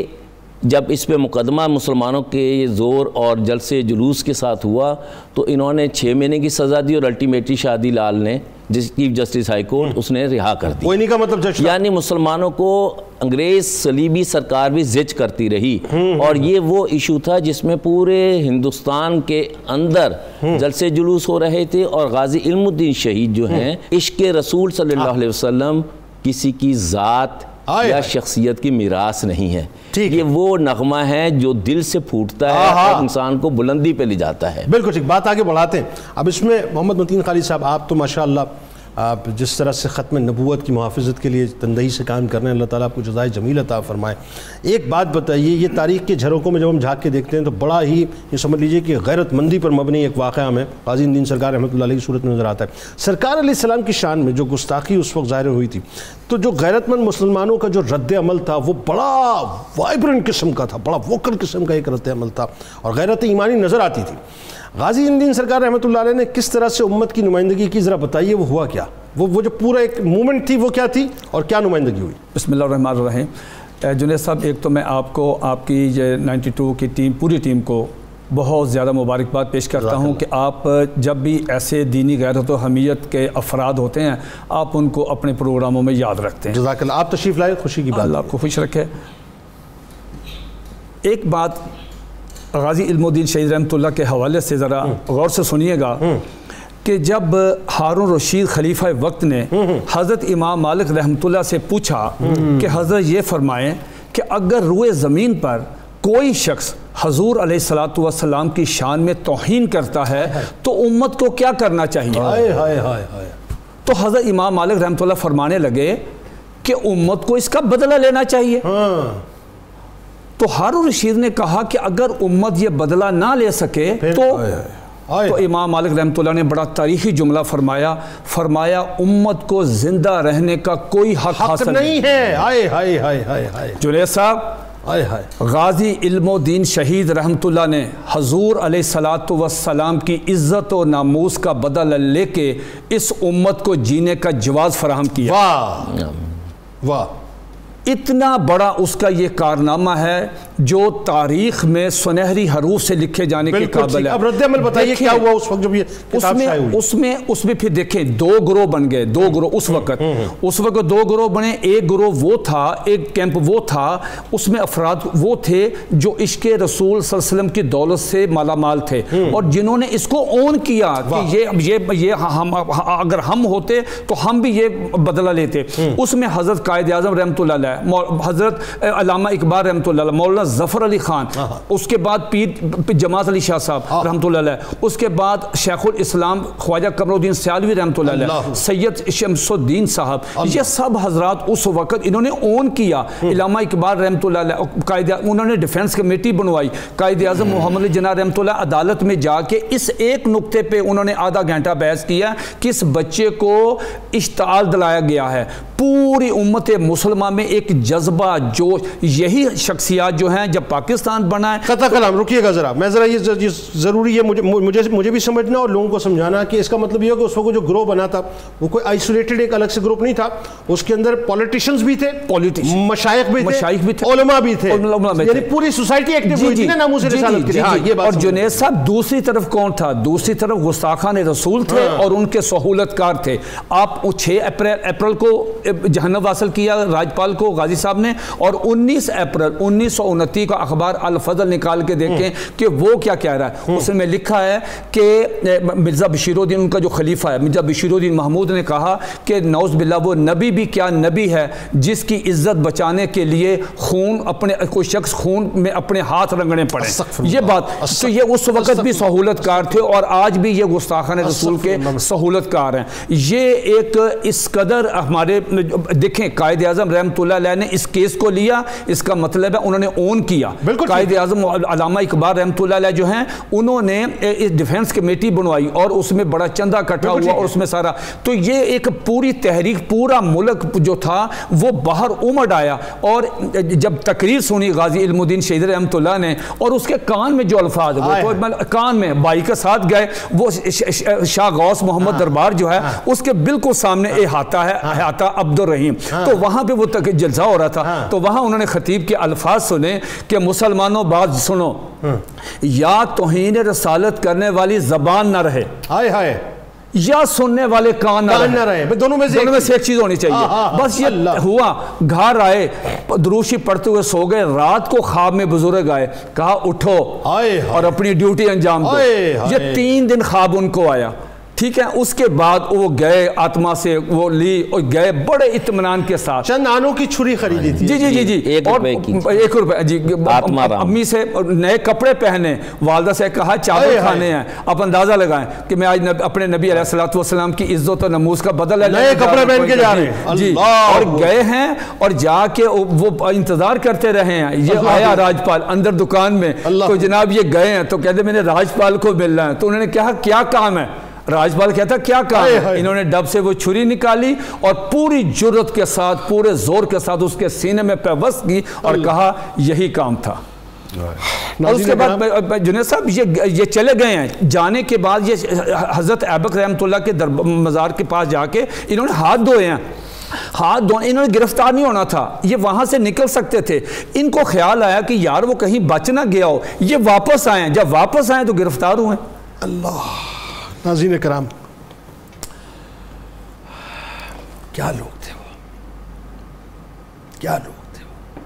جب اس پہ مقدمہ مسلمانوں کے زور اور جلسے جلوس کے ساتھ ہوا تو انہوں نے 6 مہینے کی سزا دی، اور الٹیمیٹلی شادی لال نے، جس چیف جسٹس ہائی کورٹ، اس نے رہا کر دی. کا مطلب یعنی مسلمانوں کو انگریز صلیبی سرکار بھی زج کرتی رہی. اور یہ وہ ایشو تھا جس میں پورے ہندوستان کے اندر جلسے جلوس ہو رہے تھے. اور غازی علم الدین شہید جو ہیں، عشق رسول صلی اللہ علیہ وسلم کسی کی ذات یا شخصیت کی میراث نہیں ہے. یہ وہ نغمہ ہے جو دل سے پھوٹتا ہے اور انسان کو بلندی پہ لے جاتا ہے. بالکل ٹھیک. بات آگے بڑھاتے ہیں. اب اس میں محمد متین خالد صاحب، آپ تو ماشاءاللہ آپ جس طرح سے ختم نبوت کی محافظت کے لیے تندہی سے کام کر رہے ہیں، اللہ تعالیٰ آپ کو جزائے جمیل عطا فرمائے. ایک بات بتائیے، یہ تاریخ کے جھروکوں میں جب ہم جھانک کے دیکھتے ہیں تو بڑا ہی یہ سمجھ لیجئے کہ غیرت مندی پر مبنی ایک واقعہ ہمیں غازی الدین سرکار رحمۃ اللہ علیہ کی صورت میں نظر آتا ہے. سرکار علیہ السلام کی شان میں جو گستاخی اس وقت ظاہر ہوئی تھی، تو جو غیرت مند مسلمانوں کا جو رد عمل تھا وہ بڑا وائبرنٹ قسم کا تھا، بڑا ووکل قسم کا ایک رد عمل تھا، اور غیرت ایمانی نظر آتی تھی. غازی الدین سرکار رحمۃ اللہ علیہ نے کس طرح سے امت کی نمائندگی کی، ذرا بتائیے وہ ہوا کیا، وہ جو پورا ایک مومنٹ تھی وہ کیا تھی اور کیا نمائندگی ہوئی؟ بسم اللہ الرحمن الرحیم۔ جنید صاحب، ایک تو میں آپ کو آپ کی یہ 92 کی ٹیم، پوری ٹیم کو بہت زیادہ مبارکباد پیش کرتا ہوں کہ آپ جب بھی ایسے دینی غیرت و حمیت کے افراد ہوتے ہیں آپ ان کو اپنے پروگراموں میں یاد رکھتے ہیں۔ جزاک اللہ، آپ تشریف لائے، خوشی کی بات۔ اللہ آپ کو خوش رکھے۔ ایک بات غازی علم الدین شہید رحمۃ اللہ کے حوالے سے ذرا غور سے سنیے گا کہ جب ہارون رشید خلیفہ وقت نے حضرت امام مالک رحمۃ اللہ سے پوچھا کہ حضرت یہ فرمائیں کہ اگر روئے زمین پر کوئی شخص حضور علیہ الصلوۃ والسلام کی شان میں توہین کرتا ہے تو امت کو کیا کرنا چاہیے؟ تو حضرت امام مالک رحمۃ اللہ فرمانے لگے کہ امت کو اس کا بدلہ لینا چاہیے۔ تو ہارون رشید نے کہا کہ اگر امت یہ بدلہ نہ لے سکے تو امام مالک رحمۃ اللہ نے بڑا تاریخی جملہ فرمایا امت کو زندہ رہنے کا کوئی حق حاصل نہیں ہے۔ جنید صاحب، غازی علم الدین شہید رحمۃ اللہ نے حضور علیہ الصلوۃ والسلام کی عزت و ناموس کا بدلہ لے کے اس امت کو جینے کا جواز فراہم کیا۔ واہ، اتنا بڑا اس کا یہ کارنامہ ہے جو تاریخ میں سنہری حروف سے لکھے جانے کے قابل ہے۔ اب رد عمل بتائیے کیا ہوا اس وقت جب یہ کتاب شائع ہوئی؟ اس میں پھر دیکھیں دو گروہ بن گئے، دو گروہ اس وقت دو گروہ بنے۔ ایک گروہ وہ تھا، ایک کیمپ وہ تھا، اس میں افراد وہ تھے جو عشق رسول صلی اللہ علیہ وسلم کی دولت سے مالا مال تھے اور جنہوں نے اس کو اون کیا کہ یہ اگر ہم ہوتے تو ہم بھی یہ بدلہ لیتے۔ اس میں حضرت قائد اعظم رحمۃ اللہ علیہ، حضرت علامہ اقبال رحمۃ اللہ علیہ، مولانا ظفر علی خان، اس کے بعد پیر جماعت علی شاہ صاحب رحمۃ اللہ علیہ، اس کے بعد شیخ الاسلام خواجہ قمر الدین سیالوی رحمۃ اللہ علیہ، سید شمس الدین صاحب، یہ سب حضرات اس وقت انہوں نے اون کیا۔ علامہ اقبال رحمۃ اللہ علیہ انہوں نے ڈیفنس کمیٹی بنوائی، قائد اعظم محمد علی جناح رحمۃ اللہ عدالت میں جا کے اس ایک نقطے پہ انہوں نے آدھا گھنٹہ بحث کیا کہ اس بچے کو اشتعال دلایا گیا ہے۔ پوری امت مسلمہ میں ایک جذبہ جوش، یہی شخصیات جو ہیں جب پاکستان بنا ہے۔ قطع کلام رکیے گا ذرا، میں ذرا یہ ضروری ہے مجھے بھی سمجھنا اور لوگوں کو سمجھانا کہ اس کا مطلب یہ ہے کہ اس وقت جو گروہ بنا تھا وہ کوئی آئسولیٹڈ ایک الگ سے گروپ نہیں تھا، اس کے اندر پولیٹیشنز بھی تھے، مشائخ بھی تھے، علماء بھی تھے، یعنی پوری سوسائٹی ایکٹیو ہوئی تھی نا ناموس رسالت کے لیے۔ اور جنید صاحب دوسری طرف کون تھا؟ دوسری طرف گستاخان رسول تھے اور ان کے سہولت کار تھے۔ آپ 6 اپریل کو جہنم واصل کیا راجپال کو غازی صاحب نے، اور 19 اپریل 1929 کا اخبار الفضل نکال کے دیکھیں کہ وہ کیا کہہ رہا ہے۔ اس میں لکھا ہے کہ مرزا بشیر الدین ان کا جو خلیفہ ہے مرزا بشیر الدین محمود نے کہا کہ نعوذ باللہ وہ نبی بھی کیا نبی ہے جس کی عزت بچانے کے لیے کوئی شخص خون میں اپنے ہاتھ رنگنے پڑے۔ یہ بات تو یہ اس وقت بھی سہولت کار تھے اور آج بھی یہ گستاخان رسول کے سہولت کار ہیں۔ یہ ایک اس قدر ہمارے دیکھیں قائد اعظم رحمۃ اللہ علیہ نے اس کیس کو لیا، اس کا مطلب ہے انہوں نے اون کیا۔ قائد اعظم علامہ اقبال رحمۃ اللہ علیہ جو ہیں انہوں نے ڈیفنس کمیٹی بنوائی اور اس میں بڑا چندہ اکٹھا ہوا اور اس میں سارا، تو یہ ایک پوری تحریک، پورا ملک جو تھا وہ باہر امڑ آیا۔ اور جب تقریر سنی غازی علم الدین شہید رحمۃ اللہ نے اور اس کے کان میں جو الفاظ کان میں بھائی کے ساتھ گئے، وہ شاہ غوث محمد دربار جو ہے اس کے بالکل سامنے احاطہ ہے، احاطہ عبد الرحیم، تو وہاں پہ وہ جلسہ ہو رہا تھا، تو وہاں انہوں نے خطیب کے الفاظ سنے کہ مسلمانوں بات سنو، یا توہین رسالت کرنے والی زبان نہ رہے یا سننے والے کان نہ رہے، دونوں میں سے ایک چیز ہونی چاہیے۔ بس یہ ہوا، گھر آئے دروشی پڑھتے ہوئے سو گئے، رات کو خواب میں بزرگ آئے، کہا اٹھو اور اپنی ڈیوٹی انجام دو۔ یہ 3 دن خواب ان کو آیا، ٹھیک ہے۔ اس کے بعد وہ گئے آتما سے وہ لی اور گئے بڑے اطمینان کے ساتھ، چند آنوں کی چھری خریدی تھی، جی 1 روپے جی، امی سے نئے کپڑے پہنے، والدہ سے کہا چاول کھانے ہیں، آپ اندازہ لگائیں کہ میں آج اپنے نبی علیہ الصلوۃ والسلام کی عزت و نموز کا بدلہ نئے کپڑے پہن کے جا رہے ہیں جی، اور گئے ہیں اور جا کے وہ انتظار کرتے رہے ہیں۔ یہ آیا راجپال اندر دکان میں، تو جناب یہ گئے ہیں تو کہتے میں نے راجپال کو ملنا ہے، تو انہوں نے کہا کیا کام ہے؟ راجپال کہتا کیا کام ہے؟ انہوں نے ڈب سے وہ چھری نکالی اور پوری جرت کے ساتھ پورے زور کے ساتھ اس کے سینے میں پیوست کی اور کہا یہی کام تھا۔ اور اس کے بعد جنید صاحب یہ چلے گئے ہیں. جانے کے بعد یہ حضرت ایبک رحمۃ اللہ کے مزار کے پاس جا کے انہوں نے ہاتھ دھوئے ہیں. ہاتھ دھونے, انہوں نے گرفتار نہیں ہونا تھا, یہ وہاں سے نکل سکتے تھے. ان کو خیال آیا کہ یار وہ کہیں بچ نہ گیا ہو, یہ واپس آئے. جب واپس آئے تو گرفتار ہوئے. اللہ. ناظرین کرام, کیا لوگ تھے وہ, کیا لوگ تھے وہ.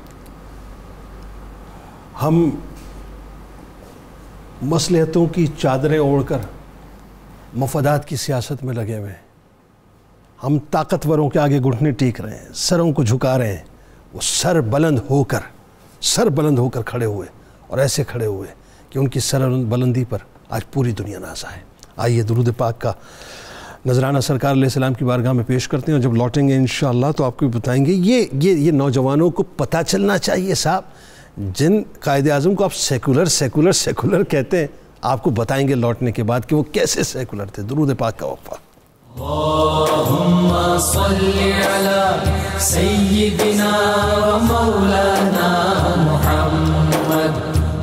ہم مصلحتوں کی چادریں اوڑھ کر مفادات کی سیاست میں لگے ہوئے ہیں. ہم طاقتوروں کے آگے گھٹنے ٹیک رہے ہیں, سروں کو جھکا رہے ہیں. وہ سر بلند ہو کر کھڑے ہوئے, اور ایسے کھڑے ہوئے کہ ان کی سر بلندی پر آج پوری دنیا ناز ہے. آئیے درود پاک کا نذرانہ سرکار علیہ السلام کی بارگاہ میں پیش کرتے ہیں, اور جب لوٹیں گے انشاءاللہ تو آپ کو بھی بتائیں گے. یہ نوجوانوں کو پتہ چلنا چاہیے صاحب, جن قائد اعظم کو آپ سیکولر کہتے ہیں, آپ کو بتائیں گے لوٹنے کے بعد کہ وہ کیسے سیکولر تھے. درود پاک کا وقفہ. اللہم صلی علی سیدنا و مولانا محمد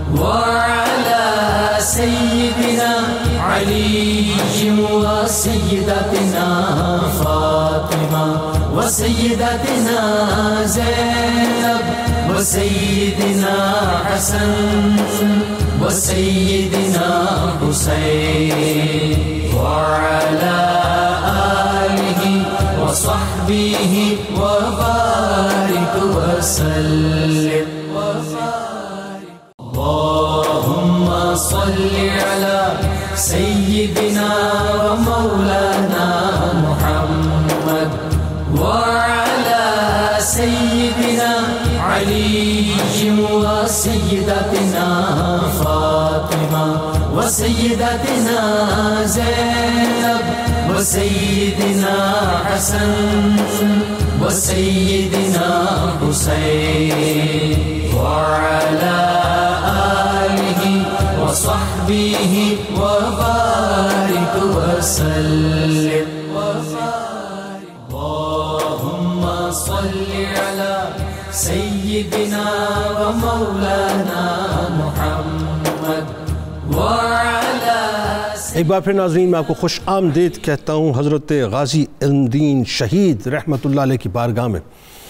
وعلی سیدنا علی و سیدتنا فاطمہ و سیدتنا زینب و سیدنا حسن و سیدنا حسین وعلی وصحبه وبارك وسلم اللهم صل على سيدنا ومولانا محمد وعلى سيدنا علي وسيدتنا فاطمة وسيدتنا زينب وسيدنا حسن وسيدنا حسين وعلى آله وصحبه وبارك وسلم اللهم صل على سيدنا ومولانا محمد وعلى. ایک بار پھر ناظرین میں آپ کو خوش آمدید کہتا ہوں حضرت غازی علم دین شہید رحمۃ اللہ علیہ کی بارگاہ میں.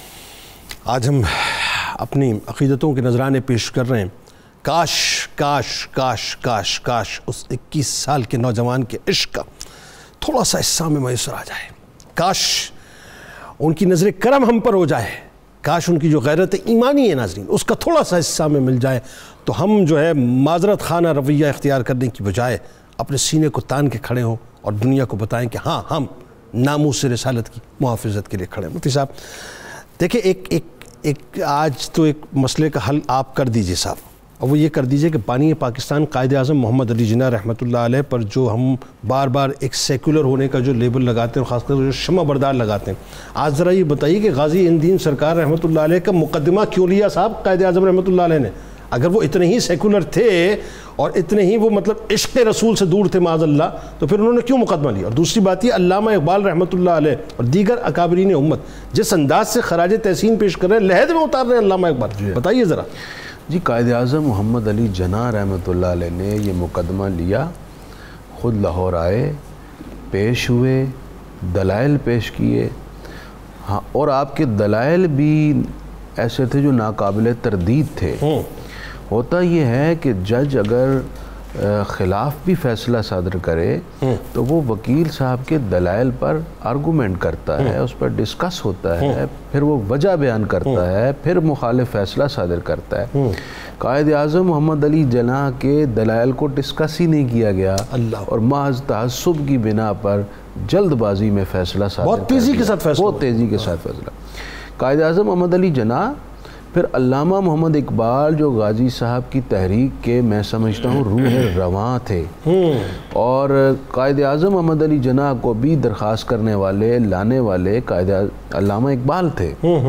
آج ہم اپنی عقیدتوں کے نذرانے پیش کر رہے ہیں. کاش کاش کاش کاش کاش اس 21 سال کے نوجوان کے عشق کا تھوڑا سا حصہ میں میسر آ جائے. کاش ان کی نظر کرم ہم پر ہو جائے. کاش ان کی جو غیرت ایمانی ہے ناظرین اس کا تھوڑا سا حصہ میں مل جائے, تو ہم جو ہے معذرت خانہ رویہ اختیار کرنے کی بجائے اپنے سینے کو تان کے کھڑے ہوں اور دنیا کو بتائیں کہ ہاں ہم ناموس رسالت کی محافظت کے لیے کھڑے ہیں. مفتی صاحب دیکھیں, ایک آج تو ایک مسئلے کا حل آپ کر دیجئے صاحب, اور وہ یہ کر دیجئے کہ بانی پاکستان قائد اعظم محمد علی جناح رحمۃ اللہ علیہ پر جو ہم بار بار ایک سیکولر ہونے کا جو لیبل لگاتے ہیں, خاص کر جو شمع بردار لگاتے ہیں, آج ذرا یہ بتائیے کہ غازی علم دین سرکار رحمۃ اللہ علیہ کا مقدمہ کیوں لیا صاحب قائد اعظم رحمۃ اللہ علیہ نے؟ اگر وہ اتنے ہی سیکولر تھے اور اتنے ہی وہ مطلب عشق رسول سے دور تھے معاذ اللہ, تو پھر انہوں نے کیوں مقدمہ لیا؟ اور دوسری بات یہ, علامہ اقبال رحمۃ اللہ علیہ اور دیگر اکابرین امت جس انداز سے خراج تحسین پیش کر رہے ہیں, لحد میں اتار رہے ہیں علامہ اقبال, بتائیے ذرا. جی, قائد اعظم محمد علی جناح رحمۃ اللہ علیہ نے یہ مقدمہ لیا, خود لاہور آئے, پیش ہوئے, دلائل پیش کیے. ہاں, اور آپ کے دلائل بھی ایسے تھے جو ناقابل تردید تھے. ہوتا یہ ہے کہ جج اگر خلاف بھی فیصلہ صادر کرے تو وہ وکیل صاحب کے دلائل پر آرگومنٹ کرتا ہے, اس پر ڈسکس ہوتا ہے, پھر وہ وجہ بیان کرتا ہے, پھر مخالف فیصلہ صادر کرتا ہے. قائد اعظم محمد علی جناح کے دلائل کو ڈسکس ہی نہیں کیا گیا, اور محض تعصب کی بنا پر جلد بازی میں فیصلہ صادر, بہت تیزی کے ساتھ فیصلہ. قائد اعظم محمد علی جناح, پھر علامہ محمد اقبال جو غازی صاحب کی تحریک کے میں سمجھتا ہوں روح رواں تھے, اور قائد اعظم محمد علی جناح کو بھی درخواست کرنے والے, لانے والے قائد علامہ اقبال تھے.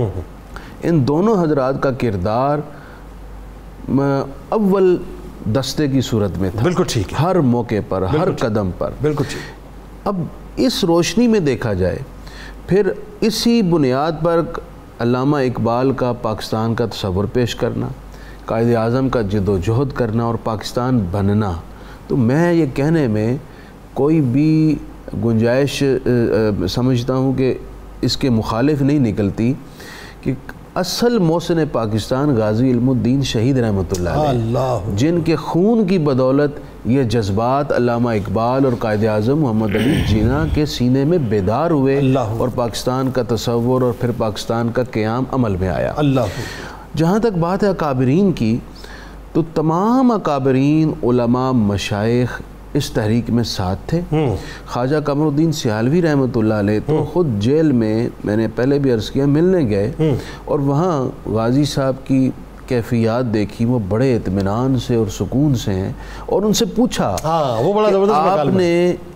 ان دونوں حضرات کا کردار اول دستے کی صورت میں تھا, بالکل ٹھیک ہے, ہر موقع پر, ہر قدم پر, بالکل ٹھیک. اب اس روشنی میں دیکھا جائے, پھر اسی بنیاد پر علامہ اقبال کا پاکستان کا تصور پیش کرنا, قائد اعظم کا جد و جہد کرنا اور پاکستان بننا، تو میں یہ کہنے میں کوئی بھی گنجائش سمجھتا ہوں کہ اس کے مخالف نہیں نکلتی کہ اصل محسن پاکستان غازی علم الدین شہید رحمۃ اللہ علیہ، جن کے خون کی بدولت یہ جذبات علامہ اقبال اور قائد اعظم محمد علی جناح کے سینے میں بیدار ہوئے اور پاکستان کا تصور اور پھر پاکستان کا قیام عمل میں آیا۔ جہاں تک بات ہے اکابرین کی، تو تمام اکابرین علماء مشائخ اس تحریک میں ساتھ تھے۔ خواجہ قمر الدین سیالوی رحمۃ اللہ علیہ تو خود جیل میں نے پہلے بھی عرض کیا ملنے گئے، اور وہاں غازی صاحب کی کیفیات دیکھی، وہ بڑے اطمینان سے اور سکون سے ہیں، اور ان سے پوچھا کہ آپ نے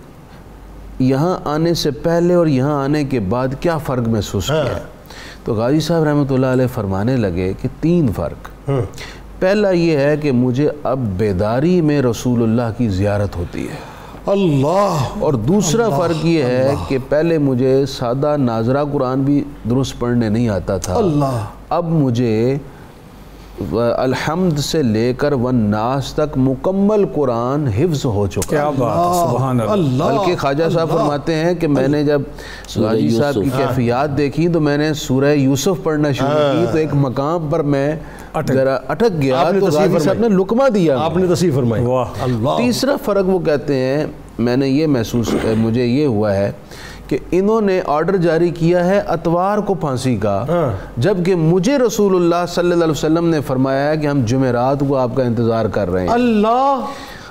یہاں آنے سے پہلے اور یہاں آنے کے بعد کیا فرق محسوس کیا ہے؟ تو غازی صاحب رحمۃ اللہ علیہ فرمانے لگے کہ 3 فرق۔ پہلا یہ ہے کہ مجھے اب بیداری میں رسول اللہ کی زیارت ہوتی ہے، اور دوسرا فرق یہ ہے کہ پہلے مجھے سادہ ناظرہ قرآن بھی درست پڑھنے نہیں آتا تھا، اب مجھے الحمد سے لے کر والناس تک مکمل قرآن حفظ ہو چکا۔ کیا بات ہے، سبحان اللہ۔ بلکہ خواجہ صاحب فرماتے ہیں کہ میں نے جب غازی صاحب کی کیفیات دیکھی تو میں نے سورہ یوسف پڑھنا شروع کی، تو ایک مقام پر میں ذرا اٹک گیا، تو غازی صاحب نے لقمہ دیا، آپ نے تصحیح فرمائی۔ تیسرا فرق وہ کہتے ہیں، میں نے یہ محسوس مجھے یہ ہوا ہے کہ انہوں نے آرڈر جاری کیا ہے اتوار کو پھانسی کا، جبکہ مجھے رسول اللہ صلی اللہ علیہ وسلم نے فرمایا ہے کہ ہم جمعرات کو آپ کا انتظار کر رہے ہیں۔ اللہ!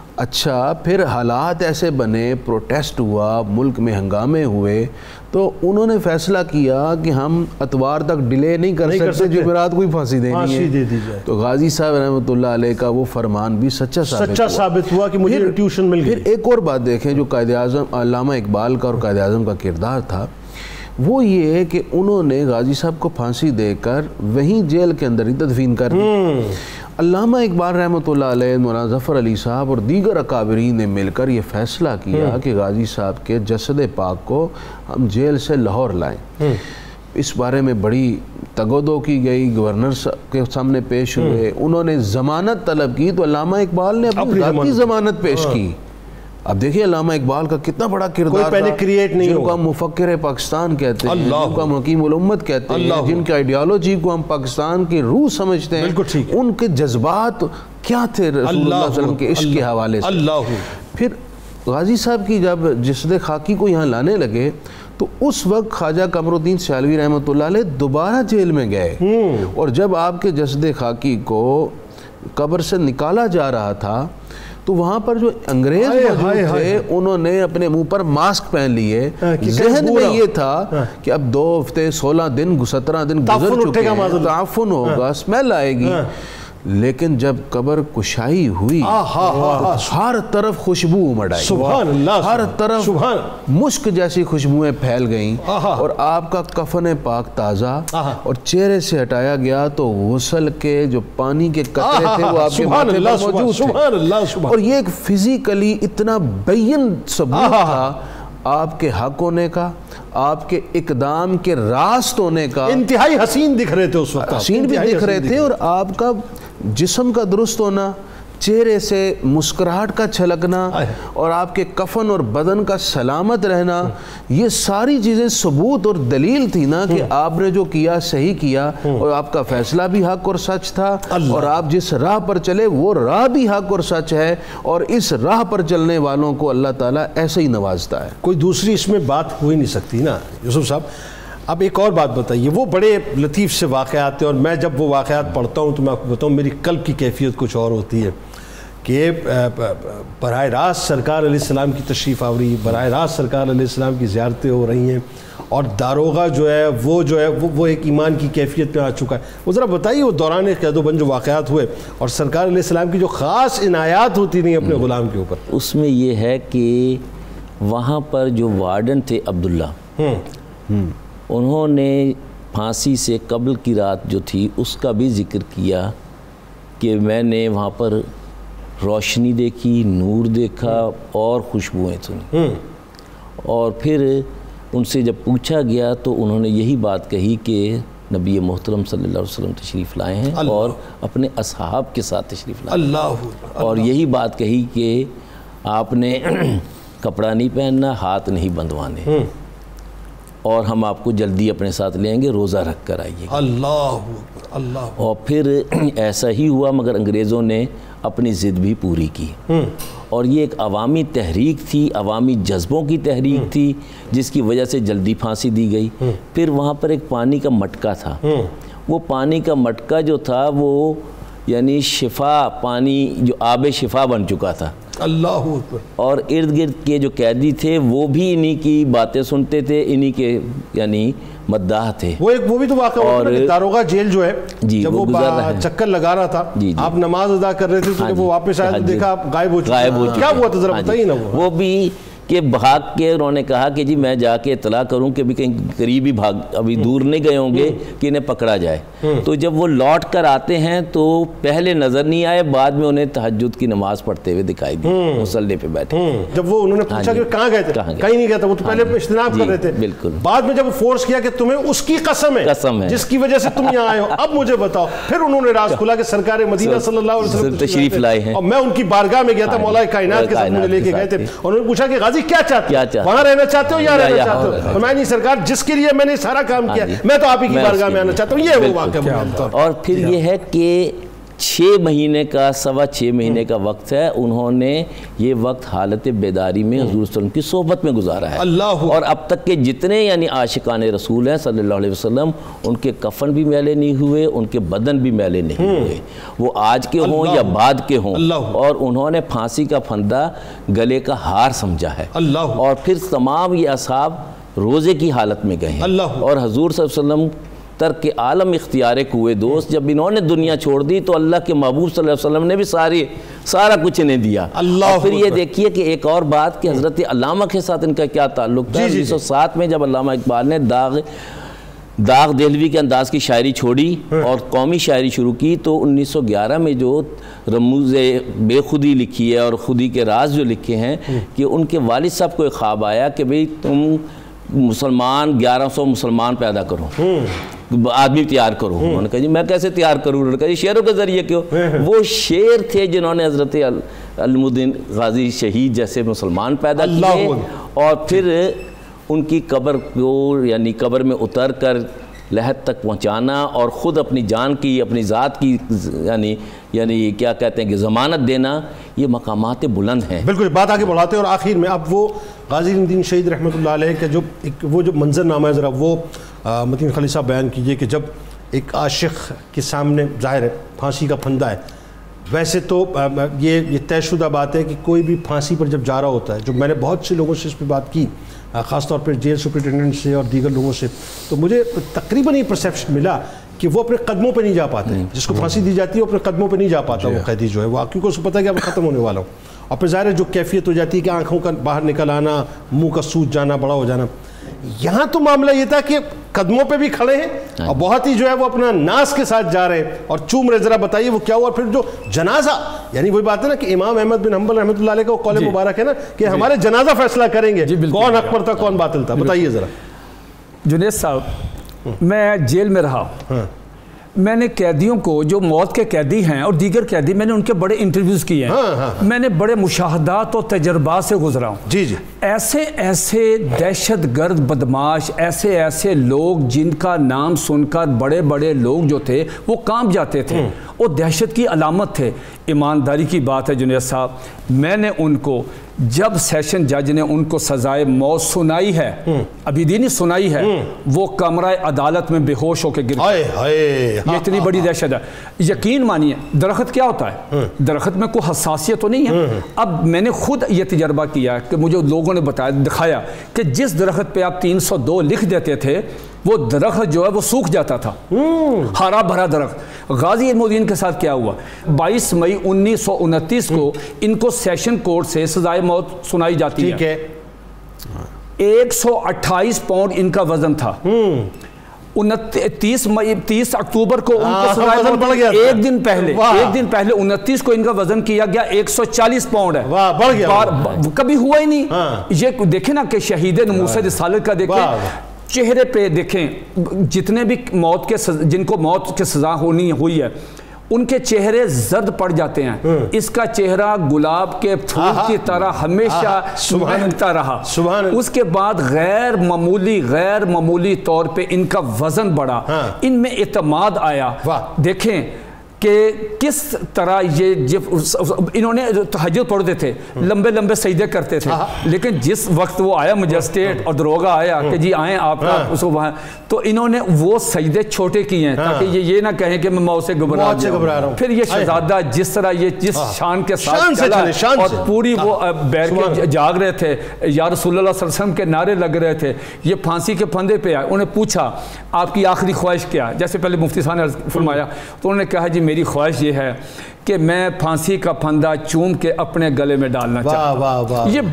اچھا، پھر حالات ایسے بنے، پروٹیسٹ ہوا، ملک میں ہنگامے ہوئے، تو انہوں نے فیصلہ کیا کہ ہم اتوار تک ڈیلے نہیں کر سکتے، جمعرات کو ہی پھانسی دینی ہے۔ تو غازی صاحب رحمۃ اللہ علیہ کا وہ فرمان بھی سچا ثابت ہوا کہ مجھے ٹیوشن مل گئی۔ پھر ایک اور بات دیکھیں جو قائد اعظم علامہ اقبال کا اور قائد اعظم کا کردار تھا، وہ یہ ہے کہ انہوں نے غازی صاحب کو پھانسی دے کر وہیں جیل کے اندر ہی تدفین کر دی۔ علامہ اقبال رحمۃ اللہ علیہ، مولانا ظفر علی صاحب اور دیگر اکابرین نے مل کر یہ فیصلہ کیا کہ غازی صاحب کے جسد پاک کو ہم جیل سے لاہور لائیں۔ اس بارے میں بڑی تگودو کی گئی، گورنر کے سامنے پیش ہوئے، انہوں نے ضمانت طلب کی، تو علامہ اقبال نے اپنی ذاتی ضمانت پیش کی۔ اب دیکھیے علامہ اقبال کا کتنا بڑا کردار تھا، جن کو ہم مفکر پاکستان کہتے ہیں، جن کو ہم حکیم الامت کہتے ہیں، جن کی آئیڈیالوجی کو ہم پاکستان کی روح سمجھتے ہیں، ان کے جذبات کیا تھے رسول اللہ صلی اللہ علیہ وسلم کے عشق کے حوالے سے۔ پھر غازی صاحب کی جب جسد خاکی کو یہاں لانے لگے تو اس وقت خواجہ قمر الدین سیالوی رحمۃ اللہ علیہ دوبارہ جیل میں گئے، اور جب آپ کے جسد خاکی کو قبر سے نکالا جا رہا تھا تو وہاں پر جو انگریز موجود تھے انہوں نے اپنے منہ پر ماسک پہن لیے، ذہن میں یہ تھا کہ اب 2 ہفتے 16 دن 17 دن گزر چکے ہیں، تعفن ہوگا، اسمیل آئے گی، لیکن جب قبر کشائی ہوئی ہر طرف خوشبو امڑ آئی، ہر طرف مشک جیسی خوشبوئیں پھیل گئیں، اور آپ کا کفن پاک تازہ اور چہرے سے ہٹایا گیا تو غسل کے جو پانی کے قطرے تھے وہ آپ کے ماتھے پر موجود تھے، اور یہ ایک فزیکلی اتنا بین ثبوت تھا آپ کے حق ہونے کا، آپ کے اقدام کے راست ہونے کا۔ انتہائی حسین دکھ رہے تھے اس وقت، حسین بھی دکھ رہے تھے، اور آپ کا جسم کا درست ہونا، چہرے سے مسکراہٹ کا چھلکنا، اور آپ کے کفن اور بدن کا سلامت رہنا، یہ ساری چیزیں ثبوت اور دلیل تھی نا کہ آپ نے جو کیا صحیح کیا، اور آپ کا فیصلہ بھی حق اور سچ تھا، اور آپ جس راہ پر چلے وہ راہ بھی حق اور سچ ہے، اور اس راہ پر چلنے والوں کو اللہ تعالیٰ ایسے ہی نوازتا ہے۔ کوئی دوسری اس میں بات ہو ہی نہیں سکتی نا یوسف صاحب۔ اب ایک اور بات بتائیے، وہ بڑے لطیف سے واقعات تھے، اور میں جب وہ واقعات پڑھتا ہوں تو میں آپ کو بتاؤں میری قلب کی کیفیت کچھ اور ہوتی ہے کہ براہ راست سرکار علیہ السلام کی تشریف آوری، براہ راست سرکار علیہ السلام کی زیارتیں ہو رہی ہیں، اور داروغہ جو ہے وہ ایک ایمان کی کیفیت میں آ چکا ہے۔ وہ ذرا بتائیے وہ دوران قید و بند جو واقعات ہوئے اور سرکار علیہ السلام کی جو خاص عنایات ہوتی رہی اپنے غلام کے اوپر۔ اس میں یہ ہے کہ وہاں پر جو وارڈن تھے عبداللہ، انہوں نے پھانسی سے قبل کی رات جو تھی اس کا بھی ذکر کیا کہ میں نے وہاں پر روشنی دیکھی، نور دیکھا اور خوشبوئیں سنی، اور پھر ان سے جب پوچھا گیا تو انہوں نے یہی بات کہی کہ نبی محترم صلی اللہ علیہ وسلم تشریف لائے ہیں اور اپنے اصحاب کے ساتھ تشریف لائے ہیں، اور یہی بات کہی کہ آپ نے کپڑا نہیں پہننا، ہاتھ نہیں بندھوانے، اور ہم آپ کو جلدی اپنے ساتھ لیں گے، روزہ رکھ کر آئیے گا۔ اللہ اور پھر ایسا ہی ہوا، مگر انگریزوں نے اپنی ضد بھی پوری کی، اور یہ ایک عوامی تحریک تھی، عوامی جذبوں کی تحریک تھی، جس کی وجہ سے جلدی پھانسی دی گئی۔ پھر وہاں پر ایک پانی کا مٹکا تھا، وہ پانی کا مٹکا جو تھا وہ یعنی شفا، پانی جو آب شفا بن چکا تھا، اللہ اکبر، اور ارد گرد کے جو قیدی تھے وہ بھی انہی کی باتیں سنتے تھے، انہی کے یعنی مداح تھے۔ وہ بھی تو واقعہ ہوتا ہے، داروغہ جیل جو ہے جب وہ چکر لگا رہا تھا، آپ نماز ادا کر رہے تھے تو جب وہ واپس آیا تو دیکھا آپ غائب ہو چکے، کیا ہوا تھا ذرا بتائیے نا۔ وہ بھی کہ بھاگ کے انہوں نے کہا کہ جی میں جا کے اطلاع کروں کہ ابھی کہیں قریب ہی ابھی دور نہیں گئے ہوں گے کہ انہیں پکڑا جائے۔ تو جب وہ لوٹ کر آتے ہیں تو پہلے نظر نہیں آئے، بعد میں انہیں تہجد کی نماز پڑھتے ہوئے دکھائی دی، مصلی پہ بیٹھے۔ جب وہ انہوں نے پوچھا کہ کہاں گئے تھے، کہیں نہیں گیا تھا، وہ تو پہلے اجتناب کر رہے تھے، بالکل۔ بعد میں جب وہ فورس کیا کہ تمہیں اس کی قسم ہے جس کی وجہ سے تم یہاں آئے ہو، اب مجھے بتاؤ، پھر انہوں نے راز کھلا کہ سرکار مدینہ صلی اللہ علیہ وسلم تشریف لائے ہیں، اور میں ان کی بارگاہ میں گیا تھا، مولا کائنات کے ساتھ مجھے لے کے گئے تھے، اور انہوں نے پوچھا کہ غازی کیا چاہتے ہیں، وہاں رہنا چاہتے ہو یا رہنا چاہتے ہو؟ اور میں نہیں سرکار، جس کے لیے میں نے سارا کام کیا میں تو آپ ہی کی بارگاہ میں آنا چاہتا ہوں۔ یہ وہ واقعہ، اور پھر یہ ہے کہ 6 مہینے کا 6.25 مہینے کا وقت ہے، انہوں نے یہ وقت حالت بیداری میں حضور صلی اللہ علیہ وسلم کی صحبت میں گزارا ہے، اور اب تک کے جتنے یعنی عاشقان رسول ہیں صلی اللہ علیہ وسلم، ان کے کفن بھی میلے نہیں ہوئے، ان کے بدن بھی میلے نہیں ہوئے، وہ آج کے ہوں یا بعد کے ہوں، اور انہوں نے پھانسی کا پھندا گلے کا ہار سمجھا ہے، اور پھر تمام یہ اصحاب روزے کی حالت میں گئے ہیں، اور حضور صلی اللہ علیہ وسلم ترک عالم اختیار کوئے دوست، جب انہوں نے دنیا چھوڑ دی تو اللہ کے محبوب صلی اللہ علیہ وسلم نے بھی سارا کچھ انہیں دیا۔ اور پھر یہ دیکھیے کہ ایک اور بات کہ حضرت علامہ کے ساتھ ان کا کیا تعلق تھا۔ 1907 میں جب علامہ اقبال نے داغ دہلوی کے انداز کی شاعری چھوڑی اور قومی شاعری شروع کی، تو 1911 میں جو رموز بے خودی لکھی ہے اور خودی کے راز جو لکھے ہیں، کہ ان کے والد صاحب کو ایک خواب آیا کہ بھئی تم مسلمان 1100 مسلمان پیدا کرو، آدمی تیار کرو۔ انہوں نے کہا جی میں کیسے تیار کروں؟ انہوں نے کہا جی شعروں کے ذریعے کیوں؟ وہ شعر تھے جنہوں نے حضرت علم الدین غازی شہید جیسے مسلمان پیدا کیے، اور پھر ان کی قبر کو یعنی قبر میں اتر کر لحد تک پہنچانا، اور خود اپنی جان کی، اپنی ذات کی یعنی کیا کہتے ہیں کہ ضمانت دینا، یہ مقامات بلند ہیں۔ بالکل، بات آگے بڑھاتے ہیں، اور آخر میں اب وہ غازی الدین شہید رحمۃ اللہ علیہ کا جو منظر نامہ ہے، ذرا وہ متین خلیل صاحب بیان کیجئے کہ جب ایک عاشق کے سامنے ظاہر ہے پھانسی کا پھندا ہے، ویسے تو یہ طے شدہ بات ہے کہ کوئی بھی پھانسی پر جب جا رہا ہوتا ہے، جو میں نے بہت سے لوگوں سے اس پہ بات کی، خاص طور پر جیل سپرنٹینڈنٹ سے اور دیگر لوگوں سے، تو مجھے تقریباً یہ پرسیپشن ملا کہ وہ اپنے قدموں پہ نہیں جا پاتے، جس کو پھانسی دی جاتی ہے وہ اپنے قدموں پہ نہیں جا پاتا وہ قیدی جو ہے، وہ کیونکہ اس کو پتہ ہے کہ اب ختم ہونے والا ہوں، اور پھر ظاہر ہے جو کیفیت ہو جاتی ہے کہ آنکھوں کا باہر نکل آنا، منہ کا سوج جانا، بڑا ہو جانا۔ یہاں تو معاملہ یہ تھا کہ قدموں پہ بھی کھڑے ہیں اور بہت ہی جو ہے وہ اپنا ناس کے ساتھ جا رہے ہیں اور چوم رہے۔ ذرا بتائیے وہ کیا ہوا؟ پھر جو جنازہ، یعنی وہی بات ہے نا کہ امام احمد بن حنبل رحمۃ اللہ علیہ کا قول مبارک ہے نا کہ ہمارے جنازہ فیصلہ کریں گے کون حق پر تھا کون باطل تھا۔ بتائیے ذرا۔ جنید صاحب، میں جیل میں رہا، میں نے قیدیوں کو جو موت کے قیدی ہیں اور دیگر قیدی، میں نے ان کے بڑے انٹرویوز کیے ہیں، میں نے بڑے مشاہدات اور تجربات سے گزرا ہوں۔ جی جی، ایسے دہشت گرد بدماش، ایسے لوگ جن کا نام سن کر بڑے بڑے لوگ جو تھے وہ کانپ جاتے تھے، وہ دہشت کی علامت تھے۔ ایمانداری کی بات ہے جنید صاحب، میں نے ان کو جب سیشن جج نے ان کو سزائے موت سنائی ہے، ابھی دینی سنائی ہے، وہ کمرہ عدالت میں بے ہوش ہو کے گر گئے۔ یہ اتنی بڑی دہشت ہے۔ یقین مانیے، درخت کیا ہوتا ہے؟ درخت میں کوئی حساسیت تو نہیں ہے۔ اب میں نے خود یہ تجربہ کیا کہ مجھے لوگوں نے بتایا، دکھایا کہ جس درخت پہ آپ 302 لکھ دیتے تھے، وہ درخت جو ہے وہ سوکھ جاتا تھا، ہرا بھرا درخت۔ غازی علم الدین کے ساتھ کیا ہوا؟ 22 مئی 1929 کو ان کو سیشن کورٹ سے سزائے موت سنائی جاتی ہے۔ 128 پاؤنڈ ان کا وزن تھا۔ 30 اکتوبر کو ان کو سزائے موت، ایک دن پہلے 29 کو ان کا وزن کیا گیا 140 پاؤنڈ ہے، کبھی ہوا ہی نہیں۔ یہ دیکھیں نا کہ شہید نموس رسالت کا دیکھیں، چہرے پہ دیکھیں جتنے بھی موت کے جن کو موت کی سزا ہوئی ہے ان کے چہرے زرد پڑ جاتے ہیں، اس کا چہرہ گلاب کے پھول کی طرح ہمیشہ مہکتا رہا۔ اس کے بعد غیر معمولی طور پہ ان کا وزن بڑھا، ان میں اعتماد آیا۔ دیکھیں کہ کس طرح یہ انہوں نے تہجد پڑھتے تھے، لمبے لمبے سجدے کرتے تھے، لیکن جس وقت وہ آیا مجسٹریٹ اور دروگہ آیا کہ جی آئیں آپ کا اس کو وہاں، تو انہوں نے وہ سجدے چھوٹے کیے ہیں تاکہ یہ نہ کہیں کہ میں موت سے گھبرا رہا ہوں۔ پھر یہ شہزادہ جس طرح یہ جس شان کے ساتھ چلا اور پوری وہ بیٹھ کے جاگ رہے تھے، یا رسول اللہ صلی اللہ علیہ وسلم کے نعرے لگ رہے تھے، یہ پھانسی کے پھندے پہ آئے، انہیں پوچھا آپ کی آخری خواہش کیا ہے؟ جیسے پہلے مفتی صاحب نے فرمایا تو انہوں نے کہا جی میری خواہش یہ ہے کہ میں پھانسی کا پھندا چوم کے اپنے گلے میں ڈالنا چاہتا ہوں۔ یہ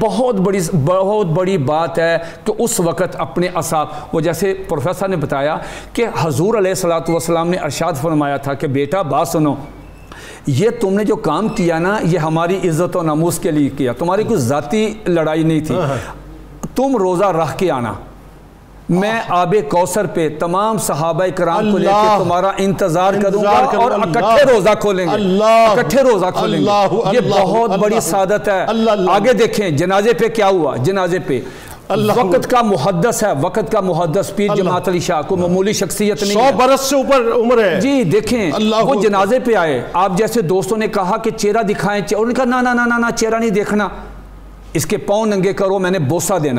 بہت بڑی بات ہے کہ اس وقت اپنے اصحاب، وہ جیسے پروفیسر نے بتایا کہ حضور علیہ الصلوۃ والسلام نے ارشاد فرمایا تھا کہ بیٹا بات سنو، یہ تم نے جو کام کیا نا یہ ہماری عزت و ناموس کے لیے کیا، تمہاری کوئی ذاتی لڑائی نہیں تھی، تم روزہ رکھ کے آنا، میں آب کوثر پہ تمام صحابہ کرام کو لے کے تمہارا انتظار کروں گا اور اکٹھے روزہ کھولیں گے، اکٹھے روزہ کھولیں گے۔ یہ بہت بڑی سعادت ہے۔ آگے دیکھیں جنازے پہ کیا ہوا، جنازے پہ وقت کا محدث ہے، وقت کا محدث پیر جماعت علی شاہ کو معمولی شخصیت نہیں ہے، 100 برس سے اوپر عمر ہے جی۔ دیکھیں وہ جنازے پہ آئے، آپ جیسے دوستوں نے کہا کہ چہرہ دکھائیں، انہوں نے کہا نا نا نا نا چہرہ نہیں دیکھنا، اس کے پاؤں ننگے کرو، میں نے بوسہ دینا،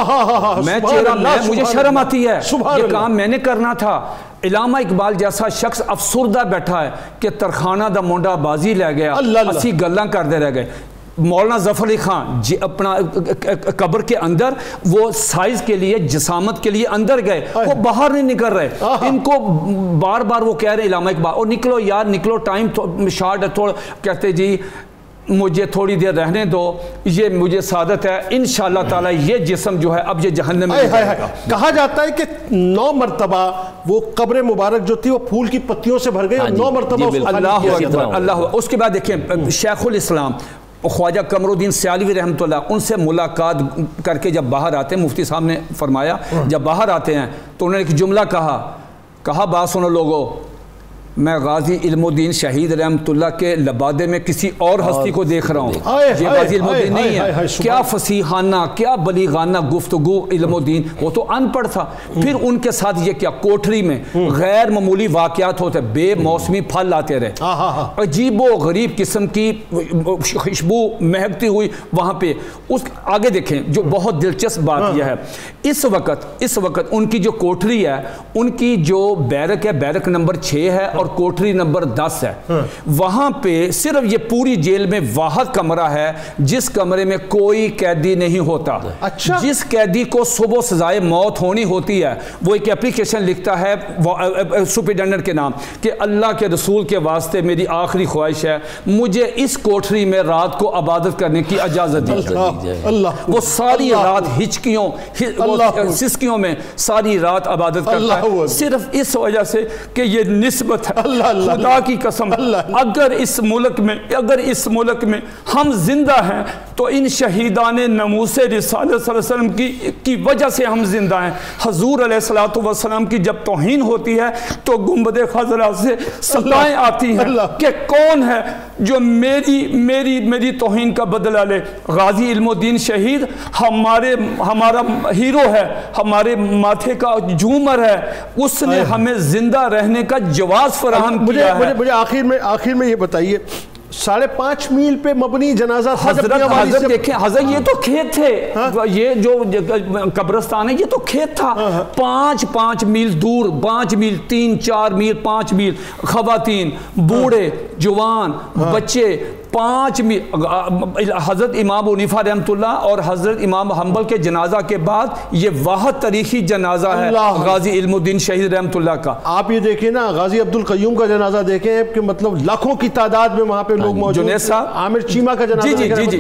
میں چہرہ مجھے شرم آتی ہے، یہ کام میں نے کرنا تھا۔ علامہ اقبال جیسا شخص افسردہ بیٹھا ہے کہ ترخانہ دا منڈا بازی لے گیا، اسی گلاں کردے رہ گئے۔ مولانا ظفر علی خان جی اپنا قبر کے اندر وہ سائز کے لیے جسامت کے لیے اندر گئے، وہ باہر نہیں نکل رہے، ان کو بار بار وہ کہہ رہے علامہ اقبال اور نکلو یار نکلو، ٹائم شارٹ ہے تھوڑا، کہتے جی مجھے تھوڑی دیر رہنے دو، یہ مجھے سعادت ہے انشاءاللہ تعالی یہ جسم جو ہے اب یہ جہنم میں جائے گا۔ کہا جاتا ہے کہ 9 مرتبہ وہ قبر مبارک جو تھی وہ پھول کی پتیوں سے بھر گئی اور 9 مرتبہ اللہ۔ اس کے بعد دیکھیں شیخ الاسلام خواجہ قمر الدین سیالوی رحمۃ اللہ، ان سے ملاقات کر کے جب باہر آتے ہیں، مفتی صاحب نے فرمایا جب باہر آتے ہیں تو انہوں نے ایک جملہ کہا بات سنو لوگو، میں غازی علم الدین شہید رحمت اللہ کے لبادے میں کسی اور ہستی کو دیکھ رہا ہوں، یہ غازی علم الدین نہیں ہے۔ کیا فصیحانہ کیا بلیغانہ گفتگو علم الدین، وہ تو ان پڑھ تھا۔ پھر ان کے ساتھ یہ کیا کوٹری میں غیر معمولی واقعات ہوتے، بے موسمی پھل آتے رہے، عجیب و غریب قسم کی خوشبو مہکتی ہوئی وہاں پہ۔ اس آگے دیکھیں جو بہت دلچسپ بات یہ ہے، اس وقت ان کی جو کوٹری ہے، ان کی جو بیرک ہے، بیرک نمبر 6 ہے اور کوٹری نمبر 10 ہے، وہاں پہ صرف یہ پوری جیل میں واحد کمرہ ہے جس کمرے میں کوئی قیدی نہیں ہوتا۔ جس قیدی کو صبح سزائے موت ہونی ہوتی ہے وہ ایک اپلیکیشن لکھتا ہے سپرنٹینڈنٹ کے نام کہ اللہ کے رسول کے واسطے میری آخری خواہش ہے مجھے اس کوٹری میں رات کو عبادت کرنے کی اجازت دی۔ وہ ساری رات ہچکیوں سسکیوں میں ساری رات عبادت کرتا ہے، صرف اس وجہ سے کہ یہ نسبت ہے۔ خدا کی قسم اگر اس ملک میں ہم زندہ ہیں تو ان شہیدان ناموس رسالت صلی اللہ علیہ وسلم کی وجہ سے ہم زندہ ہیں۔ حضور علیہ الصلوۃ والسلام کی جب توہین ہوتی ہے تو گنبد خضرا سے صدائیں آتی ہیں کہ کون ہے جو میری توہین کا بدلہ لے۔ غازی علم الدین شہید ہمارا ہیرو ہے، ہمارے ماتھے کا جھومر ہے، اس نے ہمیں زندہ رہنے کا جواز فراہم کیا ہے۔ مجھے آخر میں یہ بتائیے 5.5 میل پہ مبنی جنازہ تھا۔ حضرت دیکھیں حضرت یہ تو کھیت تھے، یہ جو قبرستان ہے یہ تو کھیت تھا، 5 میل دور، 5 میل 3 4 میل 5 میل، خواتین بوڑھے جوان بچے 5 میل۔ حضرت امام حنیفہ رحمۃ اللہ اور حضرت امام حنبل کے جنازہ کے بعد یہ واحد تاریخی جنازہ ہے غازی علم الدین شہید رحمۃ اللہ کا۔ آپ یہ دیکھیں نا غازی عبد القیوم کا جنازہ دیکھیں کہ مطلب لاکھوں کی تعداد میں وہاں پہ میں لوگ موجود جنید صاحب عامر چیمہ کا جنازہ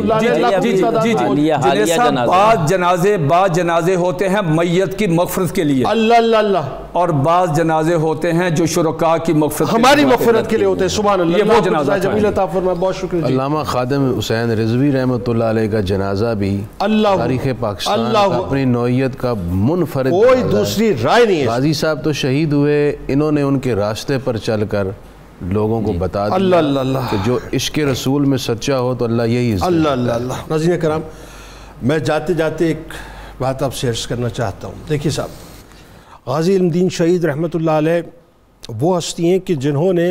جنید صاحب بعض جنازے ہوتے ہیں میت کی مغفرت کے لیے اللہ اللہ اللہ اور بعض جنازے ہوتے ہیں جو شرکاء کی مغفرت ہماری مغفرت کے لیے ہوتے ہیں سبحان اللہ یہ وہ جنازہ جمیل عطا فرمائے بہت شکریہ علامہ خادم حسین رضوی رحمۃ اللہ علیہ کا جنازہ بھی تاریخ پاکستان کا اپنی نوعیت کا منفرد کوئی دوسری رائے نہیں ہے غازی صاحب تو شہید ہوئے انہوں نے ان کے راستے پر چل کر لوگوں کو بتا دیا کہ جو عشق رسول میں سچا ہو تو اللہ یہی اللہ اللہ اللہ ناظرین کرام میں جاتے جاتے ایک بات آپ سے عرض کرنا چاہتا ہوں دیکھیے صاحب غازی علم دین شہید رحمۃ اللہ علیہ وہ ہستی ہیں کہ جنہوں نے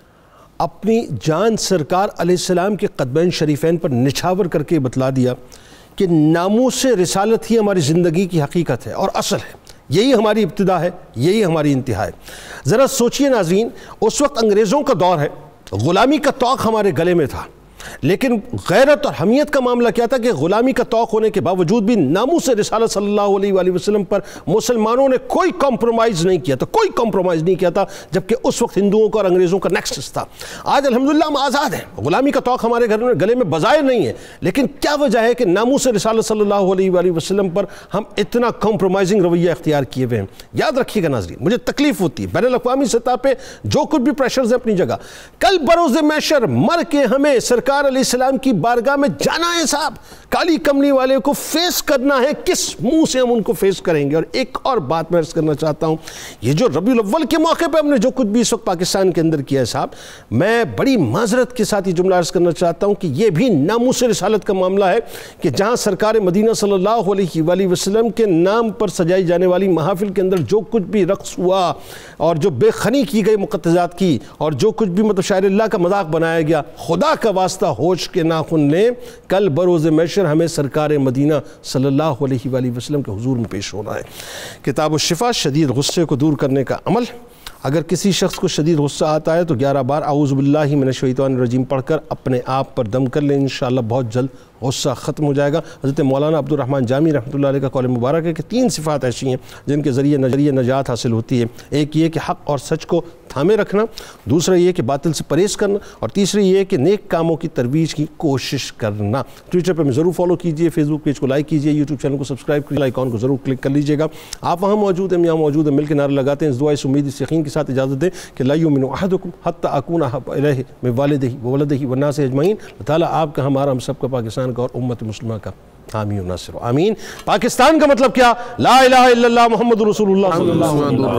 اپنی جان سرکار علیہ السلام کے قدمین شریفین پر نچھاور کر کے بتلا دیا کہ ناموس رسالت ہی ہماری زندگی کی حقیقت ہے اور اصل ہے یہی ہماری ابتدا ہے یہی ہماری انتہا ہے ذرا سوچئے ناظرین اس وقت انگریزوں کا دور ہے غلامی کا طوق ہمارے گلے میں تھا لیکن غیرت اور حمیت کا معاملہ کیا تھا کہ غلامی کا طوق ہونے کے باوجود بھی ناموس رسالت صلی اللہ علیہ وآلہ وسلم پر مسلمانوں نے کوئی کمپرومائز نہیں کیا تھا کوئی کمپرومائز نہیں کیا تھا جبکہ اس وقت ہندوؤں کا اور انگریزوں کا نیکسس تھا آج الحمدللہ ہم آزاد ہیں غلامی کا طوق ہمارے گلے میں بظاہر نہیں ہے لیکن کیا وجہ ہے کہ ناموس رسالت صلی اللہ علیہ وآلہ وسلم پر ہم اتنا کمپرومائزنگ رویہ اختیار کیے ہوئے ہیں یاد رکھیے گا ناظرین مجھے تکلیف ہوتی ہے بین الاقوامی سطح پہ جو کچھ بھی پریشرز ہیں اپنی جگہ کل بروز محشر مر کے ہمیں سرکار علیہ السلام کی بارگاہ میں جانا ہے صاحب کالی کمنی والے کو فیس کرنا ہے کس منہ سے ہم ان کو فیس کریں گے اور ایک اور بات میں عرض کرنا چاہتا ہوں یہ جو ربیع الاول کے موقع پہ ہم نے جو کچھ بھی اس وقت پاکستان کے اندر کیا ہے صاحب میں بڑی معذرت کے ساتھ یہ جملہ عرض کرنا چاہتا ہوں کہ یہ بھی ناموس رسالت کا معاملہ ہے کہ جہاں سرکار مدینہ صلی اللہ علیہ وآلہ وسلم کے نام پر سجائی جانے والی محافل کے اندر جو کچھ بھی رقص ہوا اور جو بے خنی کی گئی مقتضات کی اور جو کچھ بھی مطلب شاعر اللہ کا مذاق بنایا گیا خدا کا واسطہ ہوش کے ناخن لیں کل بروز محشر ہمیں سرکار مدینہ صلی اللہ علیہ وآلہ وسلم کے حضور میں پیش ہونا ہے کتاب الشفا شدید غصے کو دور کرنے کا عمل اگر کسی شخص کو شدید غصہ آتا ہے تو 11 بار اعوذ باللہ من الشیطان الرجیم پڑھ کر اپنے آپ پر دم کر لیں انشاءاللہ بہت جلد غصہ ختم ہو جائے گا حضرت مولانا عبد الرحمن جامی رحمۃ اللہ علیہ کا قول مبارک ہے کہ 3 صفات ایسی ہیں جن کے ذریعے نجات حاصل ہوتی ہے ایک یہ کہ حق اور سچ کو تھامے رکھنا دوسرا یہ کہ باطل سے پرہیز کرنا اور تیسری یہ کہ نیک کاموں کی ترویج کی کوشش کرنا ٹویٹر پہ میں ضرور فالو کیجئے فیس بک پیج کو لائک کیجئے یوٹیوب چینل کو سبسکرائب کیجئے آئیکن کو ضرور کلک کر لیجئے گا آپ وہاں موجود ہیں یہاں موجود ہیں مل کے نعرہ لگاتے ہیں اس دعا اس امید اس یقین کے ساتھ اجازت دیں کہ لا یؤمن احدکم حتی اکون احب الیہ من والدہ وولدہ والناس اجمعین اللہ تعالیٰ آپ کا ہمارا ہم سب کا پاکستان کا اور امت مسلمہ کا حامی و ناصر آمین پاکستان کا مطلب کیا لا الہ الا اللہ محمد رسول اللہ صلی اللہ علیہ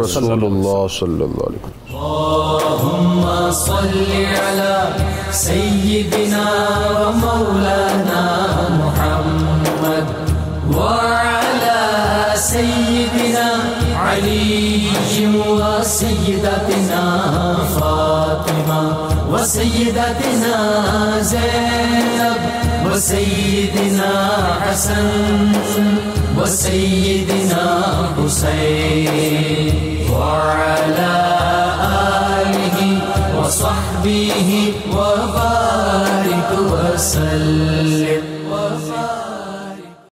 وسلم اللہم صلی علی سیدنا و مولانا محمد وعلی سیدنا علی و سیدتنا فاطمہ و سیدتنا زینب و سیدنا حسن و سیدنا حسین وعلی آلہ و صحبہ